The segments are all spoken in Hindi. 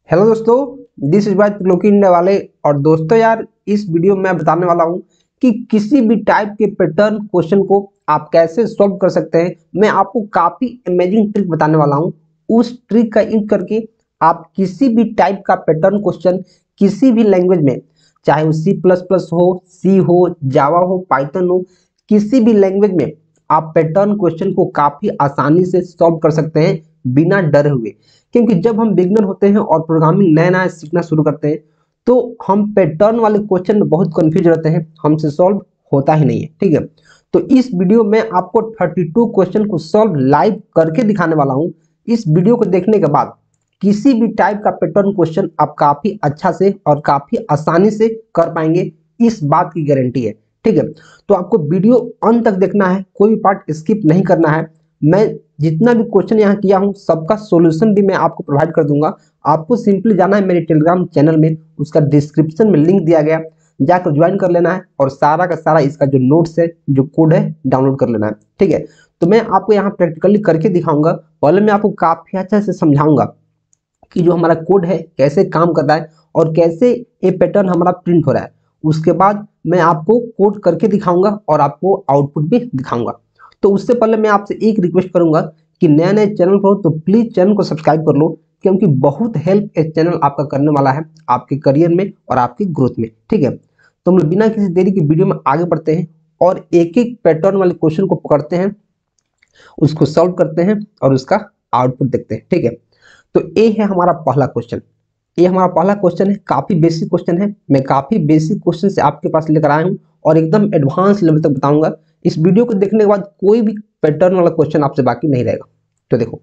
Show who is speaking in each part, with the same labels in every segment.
Speaker 1: हेलो दोस्तों, this is by Triloki India वाले। और दोस्तों यार, इस वीडियो में मैं बताने वाला हूं कि किसी भी टाइप के पैटर्न क्वेश्चन को आप कैसे सॉल्व कर सकते हैं। मैं आपको काफी अमेजिंग ट्रिक बताने वाला हूं। उस ट्रिक का यूज करके आप किसी भी टाइप का पैटर्न क्वेश्चन किसी भी लैंग्वेज में, चाहे वो C++ हो, सी हो, जावा हो, पाइथन हो, किसी भी लैंग्वेज में आप पैटर्न क्वेश्चन को काफी आसानी से सॉल्व कर सकते हैं बिना डरे हुए। क्योंकि जब हम बिगनर होते हैं और प्रोग्रामिंग नया नया सीखना शुरू करते हैं तो हम पैटर्न वाले क्वेश्चन में बहुत कंफ्यूज रहते हैं, हमसे सॉल्व होता ही नहीं है। ठीक है, तो इस वीडियो में आपको 32 क्वेश्चन को सॉल्व लाइव करके दिखाने वाला हूं। इस वीडियो को देखने के बाद किसी भी टाइप का पैटर्न क्वेश्चन आप काफी अच्छा से और काफी आसानी से कर पाएंगे, इस बात की गारंटी है। ठीक है, तो आपको वीडियो अंत तक देखना है, कोई भी पार्ट स्किप नहीं करना है। मैं जितना भी क्वेश्चन यहाँ किया हूँ सबका सॉल्यूशन भी मैं आपको प्रोवाइड कर दूंगा। आपको सिंपली जाना है मेरे टेलीग्राम चैनल में, उसका डिस्क्रिप्शन में लिंक दिया गया, जाकर ज्वाइन कर लेना है और सारा का सारा इसका जो नोट्स है, जो कोड है, डाउनलोड कर लेना है। ठीक है, तो मैं आपको यहाँ प्रैक्टिकली करके दिखाऊंगा। पहले मैं आपको काफी अच्छा से समझाऊंगा कि जो हमारा कोड है कैसे काम कर रहा है और कैसे ये पैटर्न हमारा प्रिंट हो रहा है। उसके बाद मैं आपको कोड करके दिखाऊंगा और आपको आउटपुट भी दिखाऊंगा। तो उससे पहले मैं आपसे एक रिक्वेस्ट करूंगा कि नया नया चैनल पर हो तो प्लीज चैनल को सब्सक्राइब कर लो, क्योंकि बहुत हेल्प ये चैनल आपका करने वाला है आपके करियर में और आपकी ग्रोथ में। ठीक है, तो हम लोग बिना किसी देरी की वीडियो में आगे बढ़ते हैं और एक एक पैटर्न वाले क्वेश्चन को पकड़ते हैं, उसको सॉल्व करते हैं और उसका आउटपुट देखते हैं। ठीक है, तो ये है हमारा पहला क्वेश्चन। ये हमारा पहला क्वेश्चन है, काफी बेसिक क्वेश्चन है। मैं काफी बेसिक क्वेश्चन से आपके पास लेकर आया हूं और एकदम एडवांस लेवल तक बताऊंगा। इस वीडियो को देखने के बाद कोई भी पैटर्न वाला क्वेश्चन आपसे बाकी नहीं रहेगा। तो देखो,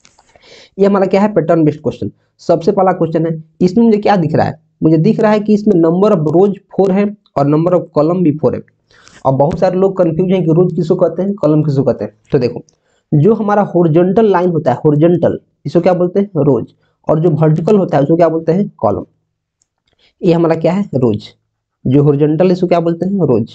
Speaker 1: ये हमारा क्या है, पैटर्न बेस्ड क्वेश्चन। सबसे पहला क्वेश्चन है, इसमें मुझे क्या दिख रहा है? मुझे दिख रहा है कि इसमें नंबर ऑफ रोज 4 है और नंबर ऑफ कॉलम भी 4 है। और बहुत सारे लोग कंफ्यूज हैं कि रोज किसको कहते हैं, कॉलम किसको कहते हैं। तो देखो, जो हमारा हॉरिजॉन्टल लाइन होता है, हॉरिजॉन्टल, इसको क्या बोलते हैं? रोज। और जो वर्टिकल होता है उसको क्या बोलते हैं? कॉलम। ये हमारा क्या है? रोज। जो हॉरिजॉन्टल है इसको क्या बोलते हैं? रोज।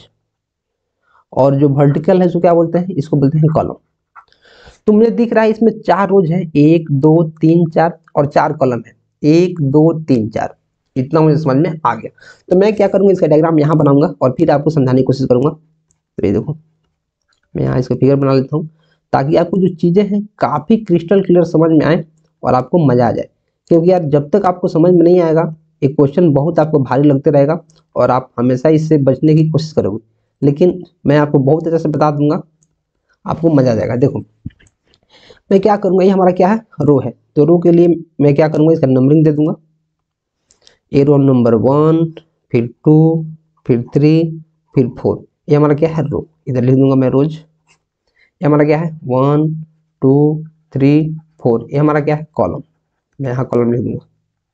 Speaker 1: और जो वर्टिकल है इसको क्या बोलते हैं? इसको बोलते हैं कॉलम। तो मुझे दिख रहा है इसमें 4 रोज है, 1 2 3 4, और 4 कॉलम है, 1 2 3 4। इतना मुझे समझ में आ गया। तो मैं क्या करूंगा, इसका डायग्राम यहाँ बनाऊंगा और फिर आपको समझाने की कोशिश करूंगा। तो ये देखो, मैं यहाँ इसका फिगर बना लेता हूँ ताकि आपको जो चीज़ें हैं काफ़ी क्रिस्टल क्लियर समझ में आए और आपको मज़ा आ जाए। क्योंकि यार जब तक आपको समझ में नहीं आएगा एक क्वेश्चन बहुत आपको भारी लगते रहेगा और आप हमेशा इससे बचने की कोशिश करोगे। लेकिन मैं आपको बहुत अच्छे से बता दूंगा, आपको मज़ा आ जाएगा। देखो, मैं क्या करूँगा, ये हमारा क्या है? रो है। तो रो के लिए मैं क्या करूँगा, इसका नंबरिंग दे दूंगा। ए रो नंबर 1, फिर 2, फिर 3, फिर 4। ये हमारा क्या है? रो। इधर लिख दूंगा मैं रोज। ये हमारा क्या है? 1 2 3 4। ये हमारा क्या है? कॉलम। मैं यहाँ कॉलम लिख दूंगा।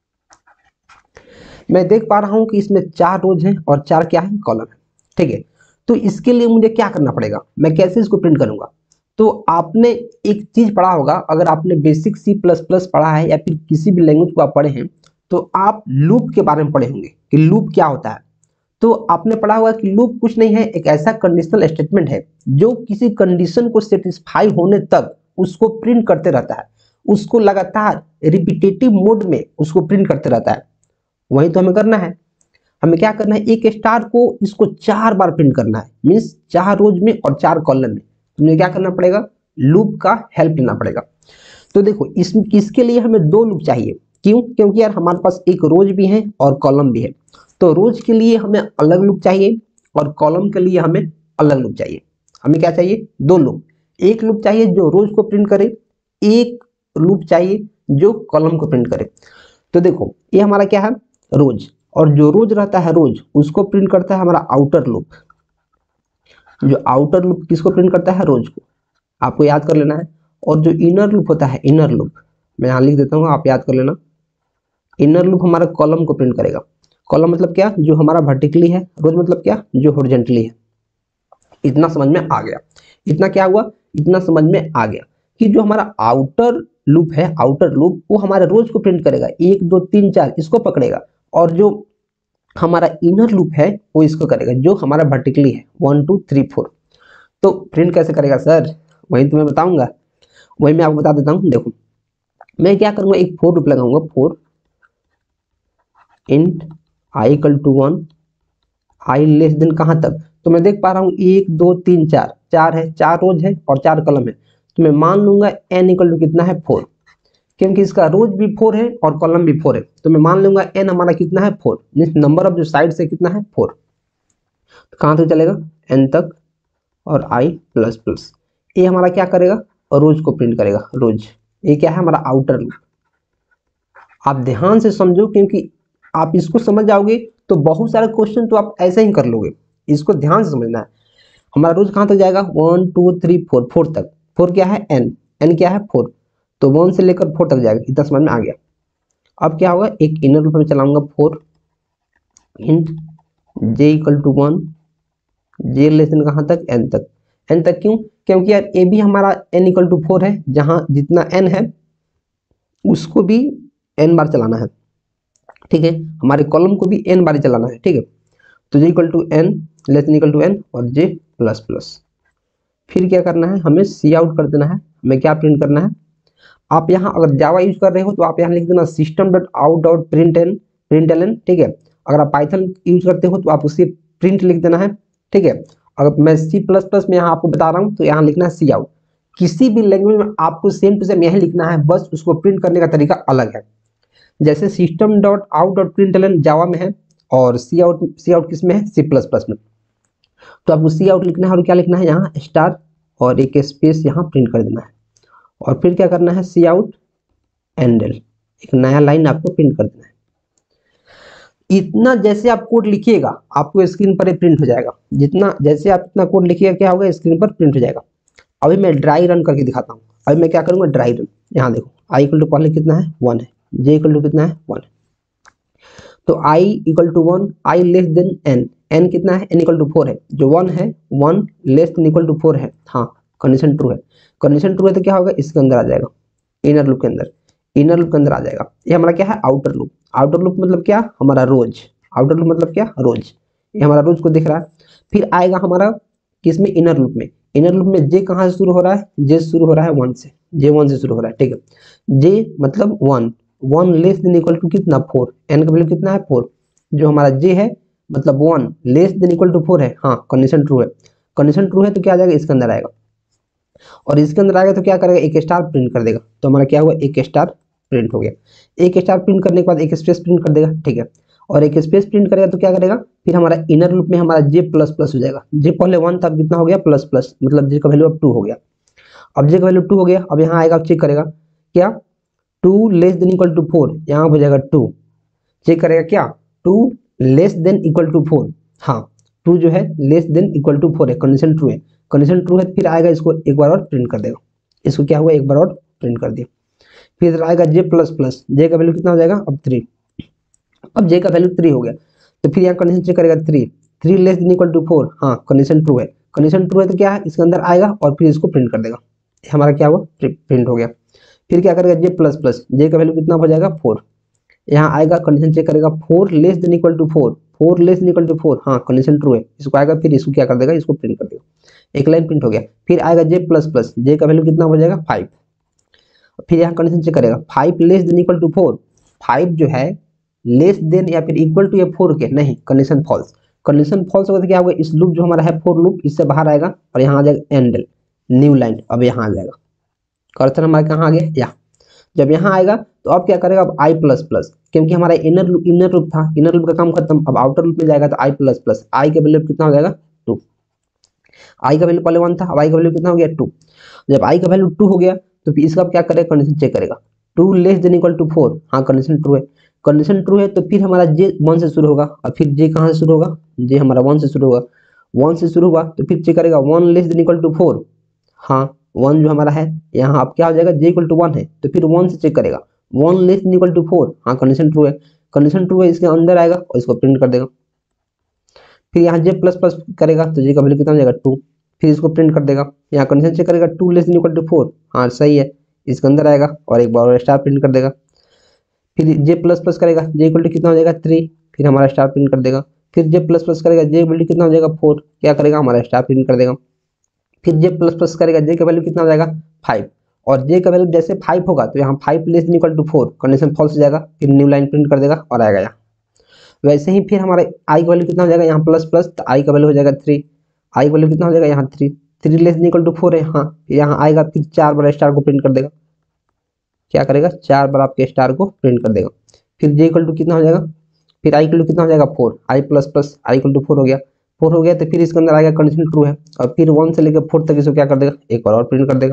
Speaker 1: मैं देख पा रहा हूँ कि इसमें 4 रोज हैं और 4 क्या है? कॉलम है। ठीक है, तो इसके लिए मुझे क्या करना पड़ेगा, मैं कैसे इसको प्रिंट करूंगा? तो आपने एक चीज पढ़ा होगा, अगर आपने बेसिक C++ पढ़ा है या फिर किसी भी लैंग्वेज को आप पढ़े हैं तो आप लूप के बारे में पढ़े होंगे कि लूप क्या होता है। तो आपने पढ़ा होगा कि लूप कुछ नहीं है, एक ऐसा कंडीशनल स्टेटमेंट है जो किसी कंडीशन को सेटिस्फाई होने तक उसको प्रिंट करते रहता है, उसको लगातार रिपीटेटिव मोड में उसको प्रिंट करते रहता है। वही तो हमें करना है। हमें क्या करना है, एक स्टार को इसको 4 बार प्रिंट करना है, मीन्स 4 रोज में और 4 कॉलम में। तो मुझे क्या करना पड़ेगा? लूप का हेल्प लेना पड़ेगा। तो देखो, इसके लिए हमें 2 लूप चाहिए। क्यों? क्योंकि यार हमारे पास एक रोज भी है और कॉलम भी है। तो रोज के लिए हमें अलग लूप चाहिए और कॉलम के लिए हमें अलग लूप चाहिए। हमें क्या चाहिए? 2 लूप। एक लूप चाहिए जो रोज को प्रिंट करे, एक लूप चाहिए जो कॉलम को प्रिंट करे। तो देखो, ये हमारा क्या है? रोज। और जो रोज रहता है रोज उसको प्रिंट करता है हमारा आउटर लूप। जो आउटर लूप किसको प्रिंट करता है? रोज को। आपको याद कर लेना है। और जो इनर लूप होता है, इनर लूप, मैं यहाँ लिख देता हूँ, आप याद कर लेना। इनर लूप हमारा कॉलम को प्रिंट करेगा। कॉलम मतलब क्या? जो हमारा वर्टिकली है। रोज मतलब क्या? जो हॉरिजॉन्टली है। इतना समझ में आ गया। इतना क्या हुआ? इतना समझ में आ गया कि जो हमारा आउटर लूप है, आउटर लूप वो हमारे रोज को प्रिंट करेगा, 1 2 3 4 इसको पकड़ेगा। और जो हमारा इनर लूप है वो इसको करेगा, जो हमारा वर्टिकली है, 1 2 3 4। तो प्रिंट कैसे करेगा सर? वही तुम्हें बताऊंगा, वही मैं आपको बता देता हूँ। देखो, मैं क्या करूंगा, एक फोर लूप लगाऊंगा, for. Int I equal to 1, I less than कहाँ तक, तो मैं देख पा रहा हूँ 1 2 3 4, 4 है, 4 रोज है और 4 कलम है, तो मैं मान लूंगा n इक्वल टू कितना है 4, क्योंकि इसका रोज भी 4 है और कॉलम भी 4 है, तो मैं मान लूंगा n हमारा कितना है 4, मीन्स नंबर ऑफ जो साइड से कितना है 4, तो कहाँ तक चलेगा n तक और i प्लस प्लस, ये हमारा क्या करेगा रोज को प्रिंट करेगा, रोज, ये क्या है हमारा आउटर लूप। आप ध्यान से समझो, क्योंकि आप इसको समझ जाओगे तो बहुत सारे क्वेश्चन तो आप ऐसे ही कर लोगे, इसको ध्यान से समझना है। हमारा रोज कहाँ तक जाएगा 1 2 3 4, 4 तक, 4 क्या है n, n क्या है 4, तो 1 से लेकर 4 तक जाएगा, इतना समझ में आ गया। अब क्या होगा, एक इनर लूप में चलाऊंगा 4 int j equal to 1, j less than कहाँ तक n तक, n तक क्यों, क्योंकि यार ये भी हमारा n इक्वल टू 4 है, जहाँ जितना n है उसको भी n बार चलाना है, ठीक है, हमारे कॉलम को भी n बार चलाना है, ठीक है, तो j equal to n less than equal to n और j प्लस प्लस, फिर क्या करना है, हमें सी आउट कर देना है, हमें क्या प्रिंट करना है, आप यहाँ अगर जावा यूज कर रहे हो तो आप यहाँ लिख देना system dot out dot print L, ठीक है, अगर आप पाइथन यूज करते हो तो आप उसे प्रिंट लिख देना है, ठीक है, अगर मैं सी प्लस प्लस में यहाँ आपको बता रहा हूँ तो यहाँ लिखना है सी आउट, किसी भी लैंग्वेज में आपको सेम टू सेम यही लिखना है, बस उसको प्रिंट करने का तरीका अलग है। जैसे system dot out dot print L Java में है और सी आउट किस में है, सी प्लस प्लस में, तो आपको सी आउट लिखना है और क्या लिखना है यहाँ स्टार और एक स्पेस यहाँ प्रिंट कर देना है, और फिर क्या करना है सी आउट एंडल, एक नया लाइन आपको प्रिंट कर देना है। इतना जैसे आप कोड लिखिएगा आपको स्क्रीन पर प्रिंट हो जाएगा, जितना जैसे आप इतना कोड लिखिएगा क्या होगा, स्क्रीन पर प्रिंट हो जाएगा। अभी मैं ड्राई रन करके दिखाता हूँ, अभी मैं क्या करूँगा ड्राई रन, यहाँ देखो आई इक्वल टू पहले कितना है 1 है, जे इक्वल टू कितना है 1 है, तो आई equal to 1, I less than N, N कितना है n इक्वल टू 4 है, जो 1 है 1 लेस देन इक्वल टू 4 है, हाँ कंडीशन ट्रू है, कंडीशन ट्रू है तो क्या होगा इसके अंदर आ जाएगा, इनर लूप के अंदर, इनर लूप के अंदर आ जाएगा। ये हमारा क्या है आउटर लूप, आउटर लूप मतलब क्या हमारा रोज, आउटर लूप मतलब क्या रोज, ये हमारा रोज को दिख रहा है। फिर आएगा हमारा किस में, इनर लूप में, इनर लूप में जे कहाँ से शुरू हो रहा है, जे शुरू हो रहा है 1 से, जे 1 से शुरू हो रहा है, ठीक है, जे मतलब 1, 1 लेस देन इक्वल टू कितना 4, एन का वैल्यू कितना है 4, जो हमारा जे है मतलब 1 लेस देन इक्वल टू 4 है, हाँ कंडीशन ट्रू है, कंडीशन ट्रू है तो क्या आ जाएगा इसके अंदर आएगा, और इसके अंदर आएगा तो क्या करेगा एक स्टार प्रिंट कर देगा, तो हमारा क्या हुआ एक स्टार प्रिंट हो गया, एक स्टार प्रिंट करने के बाद एक स्पेस प्रिंट कर देगा, ठीक है, और एक स्पेस प्रिंट करेगा तो क्या करेगा, फिर हमारा इनर लूप में हमारा जे प्लस प्लस हो जाएगा, जे पहले 1 था कितना हो गया प्लस प्लस, मतलब जे का वैल्यू अब 2 हो गया, अब जे का वैल्यू 2 हो गया, अब यहाँ आएगा चेक करेगा क्या 2 लेस देन इक्वल टू 4, यहाँ हो जाएगा 2, चेक करेगा क्या 2 लेस देन इक्वल टू 4, हाँ 2 जो है लेस देन इक्वल टू 4 है, कंडीशन ट्रू है, कंडीशन ट्रू है, फिर आएगा इसको एक बार और प्रिंट कर देगा, इसको क्या हुआ एक बार और प्रिंट कर दिया, फिर इधर आएगा जे प्लस प्लस, जे का वैल्यू कितना हो जाएगा अब 3, अब जे का वैल्यू 3 हो गया, तो फिर यहाँ कंडीशन चेक करेगा 3 लेस देन इक्वल टू 4, हाँ कंडीशन ट्रू है, कंडीशन ट्रू है तो क्या है इसके अंदर आएगा और फिर इसको प्रिंट कर देगा, हमारा क्या हुआ प्रिंट हो गया। फिर क्या करेगा जे प्लस प्लस, जे का वैल्यू कितना हो जाएगा 4, यहाँ आएगा कंडीशन चेक करेगा 4 less than equal to 4, 4 less than equal to 4, हाँ कंडीशन ट्रू है, इसको आएगा फिर इसको क्या कर देगा इसको प्रिंट कर देगा, एक लाइन प्रिंट हो गया। फिर आएगा जे प्लस प्लस, जे का वैल्यू कितना हो जाएगा 5, फिर यहाँ कंडीशन चेक करेगा 5 लेस देन इक्वल टू 4, 5 जो है लेस देन या फिर इक्वल टू या 4 के, नहीं कंडीशन फॉल्स, कंडीशन फॉल्स होगा तो क्या होगा इस लूप जो हमारा है फॉर लूप इससे बाहर आएगा और यहाँ आ जाएगा एंडल न्यू लाइन, अब यहाँ आ जाएगा कर्सर हमारा कहाँ आ गया यहाँ, जब यहाँ आएगा तो अब क्या करेगा अब आई प्लस प्लस, क्योंकि हमारा इनर लूप था, इनर लूप का काम खत्म, अब आउटर लूप में जाएगा तो आई प्लस प्लस, आई का वैल्यू कितना हो जाएगा 2, आई का वैल्यू पहले 1 था, अब आई का वैल्यू कितना हो गया 2, जब आई का वैल्यू 2 हो गया तो फिर इसका क्या करेगा कंडीशन चेक करेगा 2 लेस देन इक्वल टू 4, हाँ कंडीशन ट्रू है, कंडीशन ट्रू है तो फिर हमारा जे 1 से शुरू होगा, और फिर जे कहाँ से शुरू होगा, जे हमारा 1 से शुरू होगा, 1 से शुरू हुआ तो फिर चेक करेगा 1 लेस देन इक्वल टू 4, हाँ 1 जो हमारा है यहाँ अब क्या हो जाएगा जे इक्वल टू 1 है तो फिर 1 से चेक करेगा 1 लेस देन इक्वल टू 4, हाँ कंडीशन ट्रू है, कंडीशन ट्रू है इसके अंदर आएगा और इसको प्रिंट कर देगा। फिर यहाँ जे प्लस प्लस करेगा तो जे का वैल्यू कितना हो जाएगा 2, फिर इसको प्रिंट कर देगा, यहाँ कंडीशन चेक करेगा 2 लेस देन इक्वल टू 4, हाँ सही है, इसके अंदर आएगा और एक बार और स्टार प्रिंट कर देगा। फिर जे प्लस प्लस करेगा जे इक्वल टू कितना हो जाएगा 3, फिर हमारा स्टार प्रिंट कर देगा। फिर जे प्लस प्लस करेगा जे वैल्यू कितना हो जाएगा 4, क्या करेगा हमारा स्टार प्रिंट कर देगा। फिर जे प्लस प्लस करेगा जे का वैल्यू कितना हो जाएगा 5, और जे का वैल्यू जैसे 5 होगा तो यहाँ 5 less than equal to 4 condition false हो जाएगा, फिर न्यू लाइन प्रिंट कर देगा और आएगा यहाँ वैसे ही फिर हमारा आई का वैल्यू कितना हो जाएगा, यहाँ प्लस प्लस, तो आई का वैल्यू हो जाएगा 3, आई का वैल्यू कितना हो जाएगा यहाँ 3, 3 लेस देन इक्वल टू 4 है, हाँ यहाँ आएगा फिर 4 बार स्टार को प्रिंट कर देगा, क्या करेगा 4 बार आपके स्टार को प्रिंट कर देगा। फिर जे इक्वल टू कितना हो जाएगा, फिर आई इक्वल टू कितना हो जाएगा 4, I plus plus I equal to 4 हो गया, 4 हो गया तो फिर इसके अंदर आएगा कंडीशन ट्रू है, और फिर 1 से लेकर 4 तक इसको क्या कर देगा, एक बार और प्रिंट कर देगा।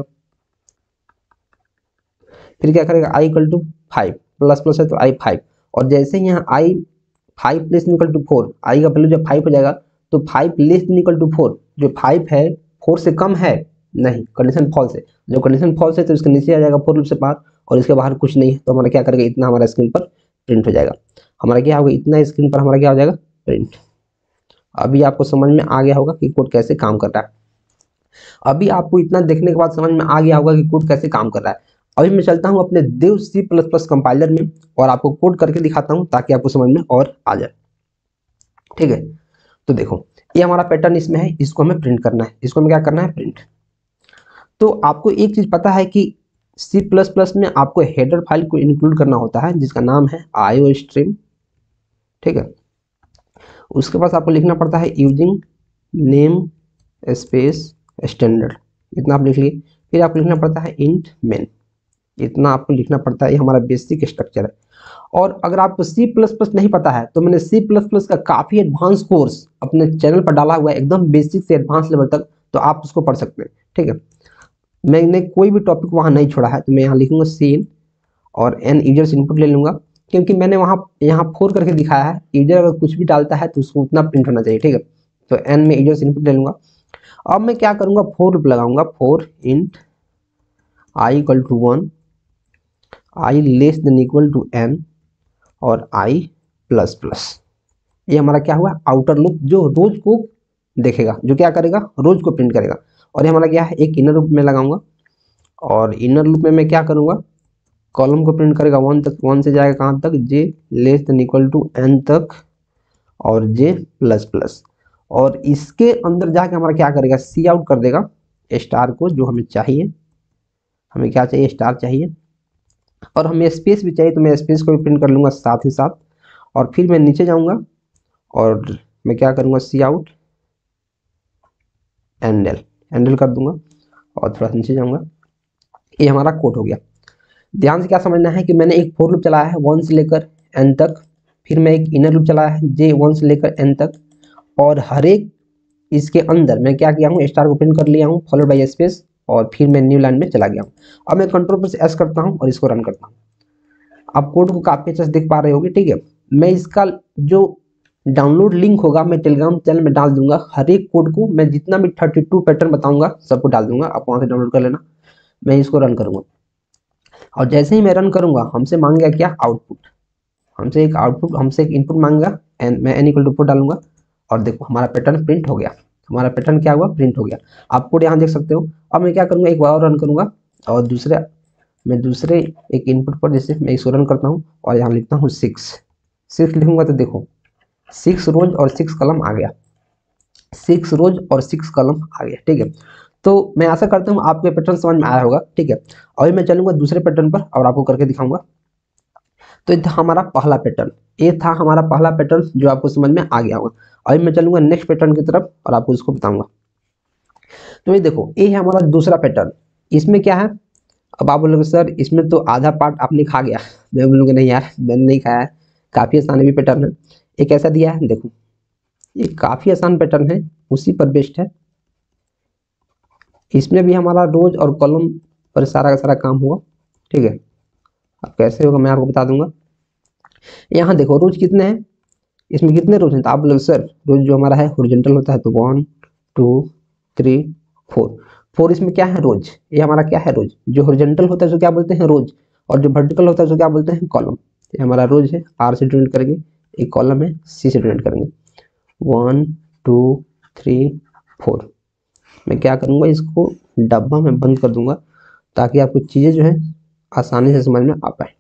Speaker 1: फिर क्या करेगा I equal to 5, plus plus है तो आई 5, और जैसे ही यहाँ I 5 less than equal to 4, I का वैल्यू जब 5 हो जाएगा तो 5 लेस देन इक्वल टू 4, जो 5 है 4 से कम है नहीं, कंडीशन फॉल्स है, जो कंडीशन फॉल्स है तो इसके नीचे आ जाएगा फॉर लूप से बाहर, और इसके बाहर कुछ नहीं है, तो हमारा क्या करेगा इतना हमारा स्क्रीन पर प्रिंट हो जाएगा, हमारा क्या होगा इतना स्क्रीन पर हमारा क्या हो जाएगा प्रिंट। अभी आपको समझ में आ गया होगा कि कोड कैसे काम कर रहा है, अभी आपको इतना देखने के बाद समझ में आ गया होगा कि कोड कैसे काम कर रहा है। अभी मैं चलता हूं अपने देव C++ कंपाइलर में और आपको कोड करके दिखाता हूं ताकि आपको समझ में और आ जाए, ठीक है। तो देखो ये हमारा पैटर्न इसमें है, इसको हमें प्रिंट करना है, इसको हमें क्या करना है प्रिंट। तो आपको एक चीज पता है कि C++ में आपको हेडर फाइल को इंक्लूड करना होता है जिसका नाम है IOStream, ठीक है। उसके पास आपको लिखना पड़ता है यूजिंग नेम स्पेस स्टैंडर्ड, इतना आप लिख लिए। फिर आपको लिखना पड़ता है इंट मेन, इतना आपको लिखना पड़ता है, ये हमारा बेसिक स्ट्रक्चर है। और अगर आपको C++ नहीं पता है तो मैंने C++ का काफ़ी एडवांस कोर्स अपने चैनल पर डाला हुआ है, एकदम बेसिक से एडवांस लेवल तक, तो आप उसको पढ़ सकते हैं, ठीक है। मैंने कोई भी टॉपिक वहाँ नहीं छोड़ा है, तो मैं यहाँ लिखूंगा सीन और एन यूजर्स इनपुट ले लूँगा, क्योंकि मैंने वहाँ यहाँ 4 करके दिखाया है, यूजर अगर कुछ भी डालता है तो उसको उतना प्रिंट होना चाहिए, ठीक है। तो एन में यूजर्स इनपुट ले लूँगा। अब मैं क्या करूँगा, फॉर लूप लगाऊंगा, for int I equal to 1, I less than equal to N और आई प्लस प्लस। ये हमारा क्या हुआ आउटर लूप, जो रोज को देखेगा, जो क्या करेगा रोज को प्रिंट करेगा। और ये हमारा क्या है एक इनर लूप में लगाऊंगा, और इनर लूप में मैं क्या करूंगा कॉलम को प्रिंट करेगा 1 तक, 1 से जाएगा कहाँ तक, जे less than equal to N तक और जे प्लस प्लस। और इसके अंदर जाके हमारा क्या करेगा सी आउट कर देगा स्टार को, जो हमें चाहिए, हमें क्या चाहिए स्टार चाहिए, और हमें स्पेस भी चाहिए, तो मैं स्पेस को भी प्रिंट कर लूँगा साथ ही साथ। और फिर मैं नीचे जाऊँगा और मैं क्या करूँगा सी आउट एंडल कर दूंगा और थोड़ा सा नीचे जाऊँगा। ये हमारा कोड हो गया। ध्यान से क्या समझना है कि मैंने एक फॉर लूप चलाया है 1 से लेकर n तक, फिर मैं एक इनर लूप चलाया है जे 1 से लेकर n तक, और हर एक इसके अंदर मैं क्या किया हूँ स्टार को प्रिंट कर लिया हूँ फॉलोड बाय स्पेस, और फिर मैं न्यू लाइन में चला गया हूँ। अब मैं कंट्रोल प्लस एस करता हूँ और इसको रन करता हूँ। आप कोड को काफी अच्छे से देख पा रहे होगे, ठीक है। मैं इसका जो डाउनलोड लिंक होगा मैं टेलीग्राम चैनल में डाल दूंगा, हर एक कोड को मैं जितना भी 32 पैटर्न बताऊंगा सबको डाल दूंगा, आप वहां से डाउनलोड कर लेना। मैं इसको रन करूंगा और जैसे ही मैं रन करूंगा हमसे मांगेगा क्या आउटपुट, हमसे एक इनपुट मांगेगा एन, मैं एन इक्वल टू 4 डालूंगा और देखो हमारा पैटर्न प्रिंट हो गया, हमारा पैटर्न क्या हुआ प्रिंट हो गया। आप कोड यहाँ देख सकते हो। अब मैं क्या करूंगा एक बार और रन करूंगा और दूसरे एक इनपुट पर जैसे मैं इसको रन करता हूँ और यहाँ लिखता हूँ 6 लिखूंगा तो देखो 6 रोज और 6 कॉलम आ गया, 6 रोज और 6 कॉलम आ गया, ठीक है। तो मैं आशा करता हूँ आपको पैटर्न समझ में आया होगा, ठीक है। अभी मैं चलूंगा दूसरे पैटर्न पर और आपको करके दिखाऊंगा। तो ये था हमारा पहला पैटर्न, ये था हमारा पहला पैटर्न जो आपको समझ में आ गया होगा। अभी मैं चलूंगा नेक्स्ट पैटर्न की तरफ और आपको इसको बताऊंगा। तो ये देखो ये है हमारा दूसरा पैटर्न, इसमें क्या है, अब आप बोलोगे सर इसमें तो आधा पार्ट आपने खा गया, मैं बोलूँगा नहीं यार मैंने नहीं खाया है, काफ़ी आसान भी पैटर्न है। एक ऐसा दिया है देखो, ये काफ़ी आसान पैटर्न है, उसी पर बेस्ड है। इसमें भी हमारा रोज और कॉलम पर सारा का सारा काम हुआ, ठीक है। अब कैसे होगा मैं आपको बता दूंगा। यहाँ देखो रोज कितने हैं, इसमें कितने रोज हैं, तो आप बोलोगे सर रोज जो हमारा है हॉरिजॉन्टल होता है तो 1 2 3 4 इसमें क्या है रोज, ये हमारा क्या है रोज, जो हॉरिजॉन्टल होता है उसको क्या बोलते हैं रोज, और जो वर्टिकल होता है उसको क्या बोलते हैं कॉलम। ये हमारा रोज है, आर से डिनोट करेंगे, एक कॉलम है सी से डिनोट करेंगे, 1 2 3 4। मैं क्या करूँगा इसको डब्बा में बंद कर दूंगा ताकि आपको चीज़ें जो है आसानी से समझ में आ पाए।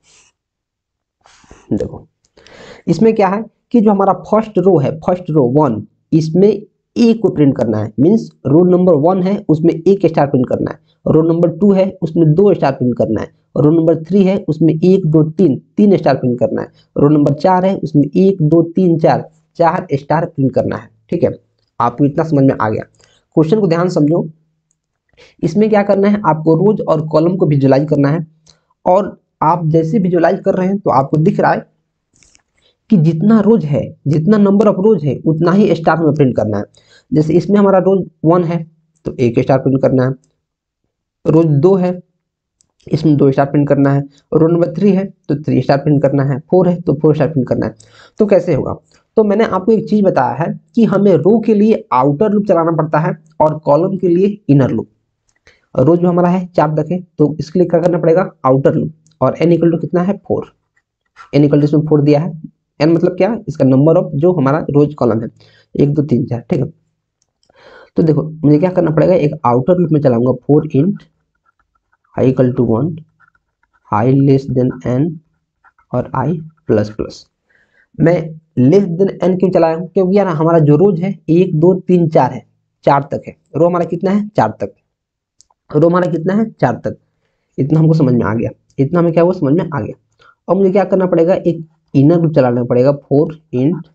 Speaker 1: देखो इसमें क्या है कि जो हमारा फर्स्ट रो है, फर्स्ट रो 1, इसमें ए को प्रिंट करना है, मीन्स रो नंबर 1 है उसमें एक स्टार प्रिंट करना है, रो नंबर 2 है उसमें 2 स्टार प्रिंट करना है, रोल नंबर 3 है उसमें 1 2 3 3 स्टार प्रिंट करना है। रोल नंबर 4 है उसमें 1 2 3 4 4 स्टार प्रिंट करना है। ठीक है, आपको इतना समझ में आ गया। क्वेश्चन को ध्यान समझो। इसमें क्या करना है, आपको रोज और कॉलम को विजुअलाइज करना है, और आप जैसे विजुअलाइज कर रहे हैं तो आपको दिख रहा है कि जितना रोज है, जितना नंबर ऑफ रोज है उतना ही स्टार हमें प्रिंट करना है। जैसे इसमें हमारा रोज 1 है तो 1 स्टार प्रिंट करना है, रोज 2 है इसमें 2 स्टार प्रिंट करना है, रोल नंबर 3 है तो 3 स्टार प्रिंट करना है, 4 है तो 4 स्टार प्रिंट करना है। तो कैसे होगा, तो मैंने आपको एक चीज बताया है कि हमें रो के लिए आउटर लूप चलाना पड़ता है और कॉलम के लिए इनर लूप। रो जो हमारा है 4 तक है तो इसके लिए क्या करना पड़ेगा, आउटर लूप, और n इक्वल टू कितना है 4, n इक्वल टू इसमें 4 दिया है, n मतलब क्या, इसका नंबर ऑफ जो हमारा रोज कॉलम है 1 2 3 4। ठीक है, तो देखो मुझे क्या करना पड़ेगा, एक आउटर लूप में चलाऊंगा 4 int i equal to 1, i less than n और i प्लस प्लस। मैं लेस देन n क्यों चलाया हूँ, क्योंकि यार हमारा जो रोज है 1 2 3 4 है, 4 तक है, रो हमारा कितना है 4 तक, रो हमारा कितना है 4 तक। इतना हमको समझ में आ गया, इतना हमें क्या हुआ समझ में आ गया। अब मुझे क्या करना पड़ेगा, एक इनर लूप चलाना पड़ेगा 4 इंट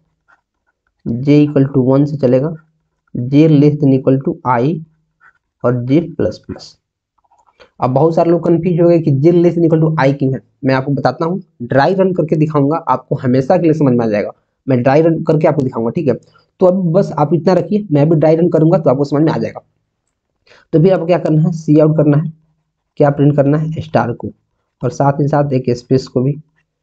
Speaker 1: j इक्वल टू 1 से चलेगा, j less than equal to i और j प्लस प्लस। अब बहुत सारे लोग कंफ्यूज हो गए कि j less than equal to i क्यों है। मैं आपको बताता हूँ, ड्राई रन करके दिखाऊंगा, आपको हमेशा के लिए समझ में आ जाएगा। मैं ड्राई रन करके आपको दिखाऊंगा, ठीक है। तो अब बस आप इतना रखिए, मैं भी ड्राई रन करूंगा तो आपको समझ में आ जाएगा। तो फिर आपको क्या करना है, सी आउट करना है, क्या प्रिंट करना है, स्टार को, और साथ ही साथ एक स्पेस को भी।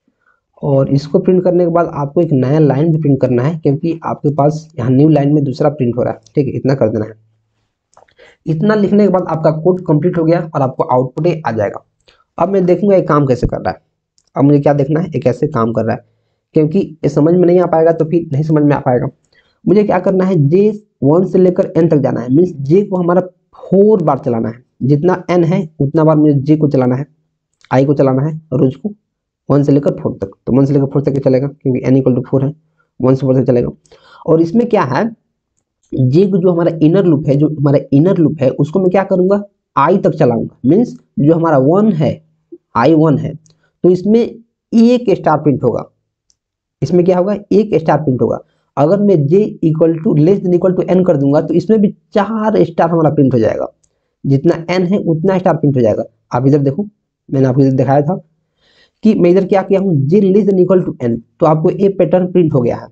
Speaker 1: और इसको प्रिंट करने के बाद आपको एक नया लाइन भी प्रिंट करना है, क्योंकि आपके पास यहाँ न्यू लाइन में दूसरा प्रिंट हो रहा है। ठीक है, इतना कर देना है। इतना लिखने के बाद आपका कोड कंप्लीट हो गया और आपको आउटपुट आ जाएगा। अब मैं देखूंगा ये काम कैसे कर रहा है। अब मुझे क्या देखना है, ये कैसे काम कर रहा है, क्योंकि ये समझ में नहीं आ पाएगा तो फिर नहीं समझ में आ पाएगा। मुझे क्या करना है, जे 1 से लेकर n तक जाना है, मीन्स जे को हमारा 4 बार चलाना है, जितना n है उतना बार मुझे जे को चलाना है, आई को चलाना है, रोज को 1 से लेकर 4 तक। तो 1 से लेकर 4 तक चलेगा क्योंकि n इक्वल टू 4 है, 1 से 4 तक चलेगा। और इसमें क्या है, जे जो हमारा इनर लूप है, जो हमारा इनर लूप है उसको मैं क्या करूंगा, आई तक चलाऊंगा, मीन्स जो हमारा 1 है, आई 1 है, तो इसमें एक स्टार प्रिंट होगा। इसमें क्या होगा, एक स्टार प्रिंट होगा। अगर मैं j equal to less than equal to n कर दूंगा तो इसमें भी 4 स्टार हमारा प्रिंट हो जाएगा, जितना n है उतना स्टार प्रिंट हो जाएगा। आप इधर देखो, मैंने आपको इधर दिखाया था कि मैं इधर क्या किया हूँ, j less than equal to n, तो आपको ये पैटर्न प्रिंट हो गया है।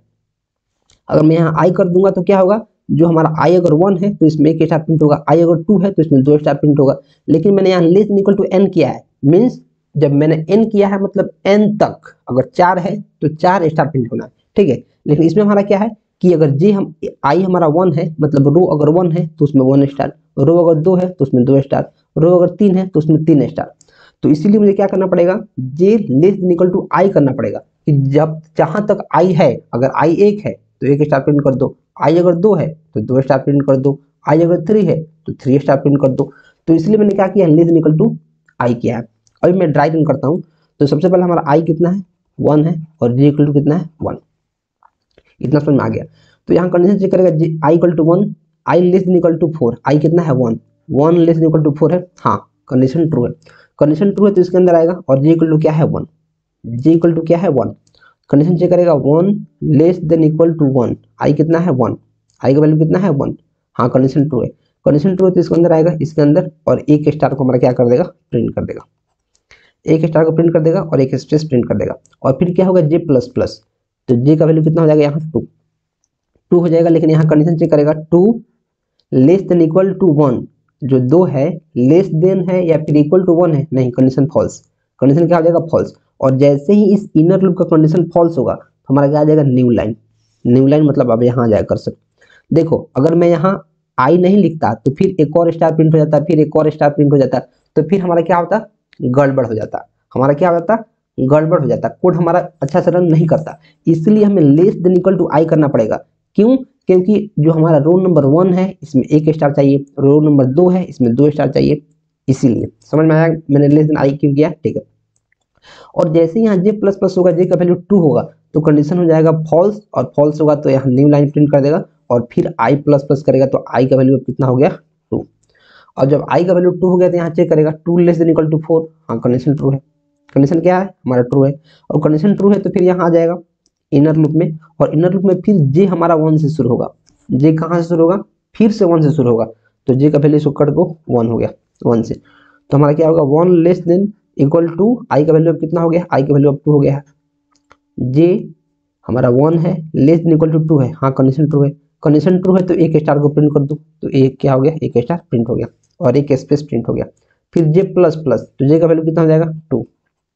Speaker 1: अगर मैं यहाँ i कर दूंगा तो क्या होगा, जो हमारा i अगर 1 है तो इसमें 1 स्टार प्रिंट होगा, i अगर 2 है तो इसमें 2 स्टार प्रिंट होगा। लेकिन मैंने यहाँ less than equal to n किया है, मीन्स जब मैंने n किया है मतलब n तक अगर 4 है तो 4 स्टार प्रिंट होना है। ठीक है, लेकिन इसमें हमारा क्या है कि अगर j हम i हमारा 1 है, मतलब रो अगर 1 है तो उसमें 1 स्टार, रो अगर 2 है तो उसमें 2 स्टार, रो अगर 3 है तो उसमें 3 स्टार। तो इसीलिए मुझे क्या करना पड़ेगा, j less than equal to i करना पड़ेगा, कि जब जहां तक i है, अगर i 1 है तो 1 स्टार प्रिंट कर दो, i अगर 2 है तो 2 स्टार प्रिंट कर दो, i अगर 3 है तो 3 स्टार प्रिंट कर दो। तो इसलिए मैंने क्या किया, less than equal to i किया है। अभी मैं ड्राई रन करता हूँ, तो सबसे पहले हमारा i कितना है 1 है और j इक्वल टू कितना है 1। इतना समझ में आ गया। तो यहाँ कंडीशन चेक करेगा, i equal to 1, i less than equal to 4, i कितना है 1, 1 लेस देन इक्वल टू 4 है, हाँ कंडीशन ट्रू है, कंडीशन ट्रू है तो इसके अंदर आएगा। और j इक्वल टू क्या है 1, j इक्वल टू क्या है 1, कंडीशन चेक करेगा 1 less than equal to 1, i कितना है 1, i का वैल्यू कितना है 1, हाँ कंडीशन ट्रू है, कंडीशन ट्रू है तो इसके अंदर आएगा, इसके अंदर, और एक स्टार को हमारा क्या कर देगा, प्रिंट कर देगा, एक स्टार को प्रिंट कर देगा और एक स्पेस प्रिंट कर देगा। और फिर क्या होगा, j प्लस प्लस, तो j का वैल्यू कितना हो जाएगा यहाँ 2 हो जाएगा। लेकिन यहाँ कंडीशन चेक करेगा 2 लेस देन इक्वल टू 1, जो 2 है लेस देन है या फिर इक्वल टू 1 है, नहीं कंडीशन फॉल्स, कंडीशन क्या हो जाएगा फॉल्स। और जैसे ही इस इनर लूप का कंडीशन फॉल्स होगा तो हमारा क्या आ जाएगा, न्यू लाइन, न्यू लाइन मतलब अब यहाँ आ जाएगा कर्सर। देखो अगर मैं यहाँ आई नहीं लिखता तो फिर एक और स्टार प्रिंट हो जाता, फिर एक और स्टार प्रिंट हो जाता, तो फिर हमारा क्या होता, गड़बड़ हो जाता, हमारा क्या हो जाता, गड़बड़ हो जाता, कोड हमारा अच्छा से रन नहीं करता। इसलिए हमें less than equal to I करना पड़ेगा। क्यों, क्योंकि जो हमारा रोल नंबर 1 है इसमें 1 स्टार चाहिए, रोल नंबर 2 है इसमें 2 स्टार चाहिए, इसीलिए समझ में आया मैंने लेस देन आई क्यों किया। ठीक है, और जैसे ही यहाँ j प्लस प्लस होगा, j का वैल्यू 2 होगा तो कंडीशन हो जाएगा फॉल्स, और फॉल्स होगा तो यहाँ न्यू लाइन प्रिंट कर देगा, और फिर i प्लस प्लस करेगा तो i का वैल्यू कितना हो गया 2। और जब आई का वैल्यू 2 हो गया तो यहाँ चेक करेगा 2 लेस देन इक्वल टू 4, हाँ कंडीशन ट्रू है। कंडीशन क्या है हमारा ट्रू है, और कंडीशन ट्रू है तो फिर यहाँ आ जाएगा इनर लूप में, और इनर लूप में फिर जे हमारा 1 से शुरू होगा। जे कहाँ से शुरू होगा, फिर से 1 से शुरू होगा, तो जे का वैल्यू इसको कट को 1 हो गया 1 से, तो हमारा क्या होगा 1 less than equal to I का वैल्यू अब कितना हो गया, आई का वैल्यू अब 2 हो गया है। जे हमारा 1 है लेस देन इक्वल टू 2 है, हाँ कंडीशन ट्रू है। कंडीशन ट्रू है तो एक स्टार को प्रिंट कर दूं, तो एक क्या हो गया, एक स्टार प्रिंट हो गया और एक स्पेस प्रिंट हो गया। फिर जे प्लस प्लस, तो जे का वैल्यू कितना हो जाएगा 2,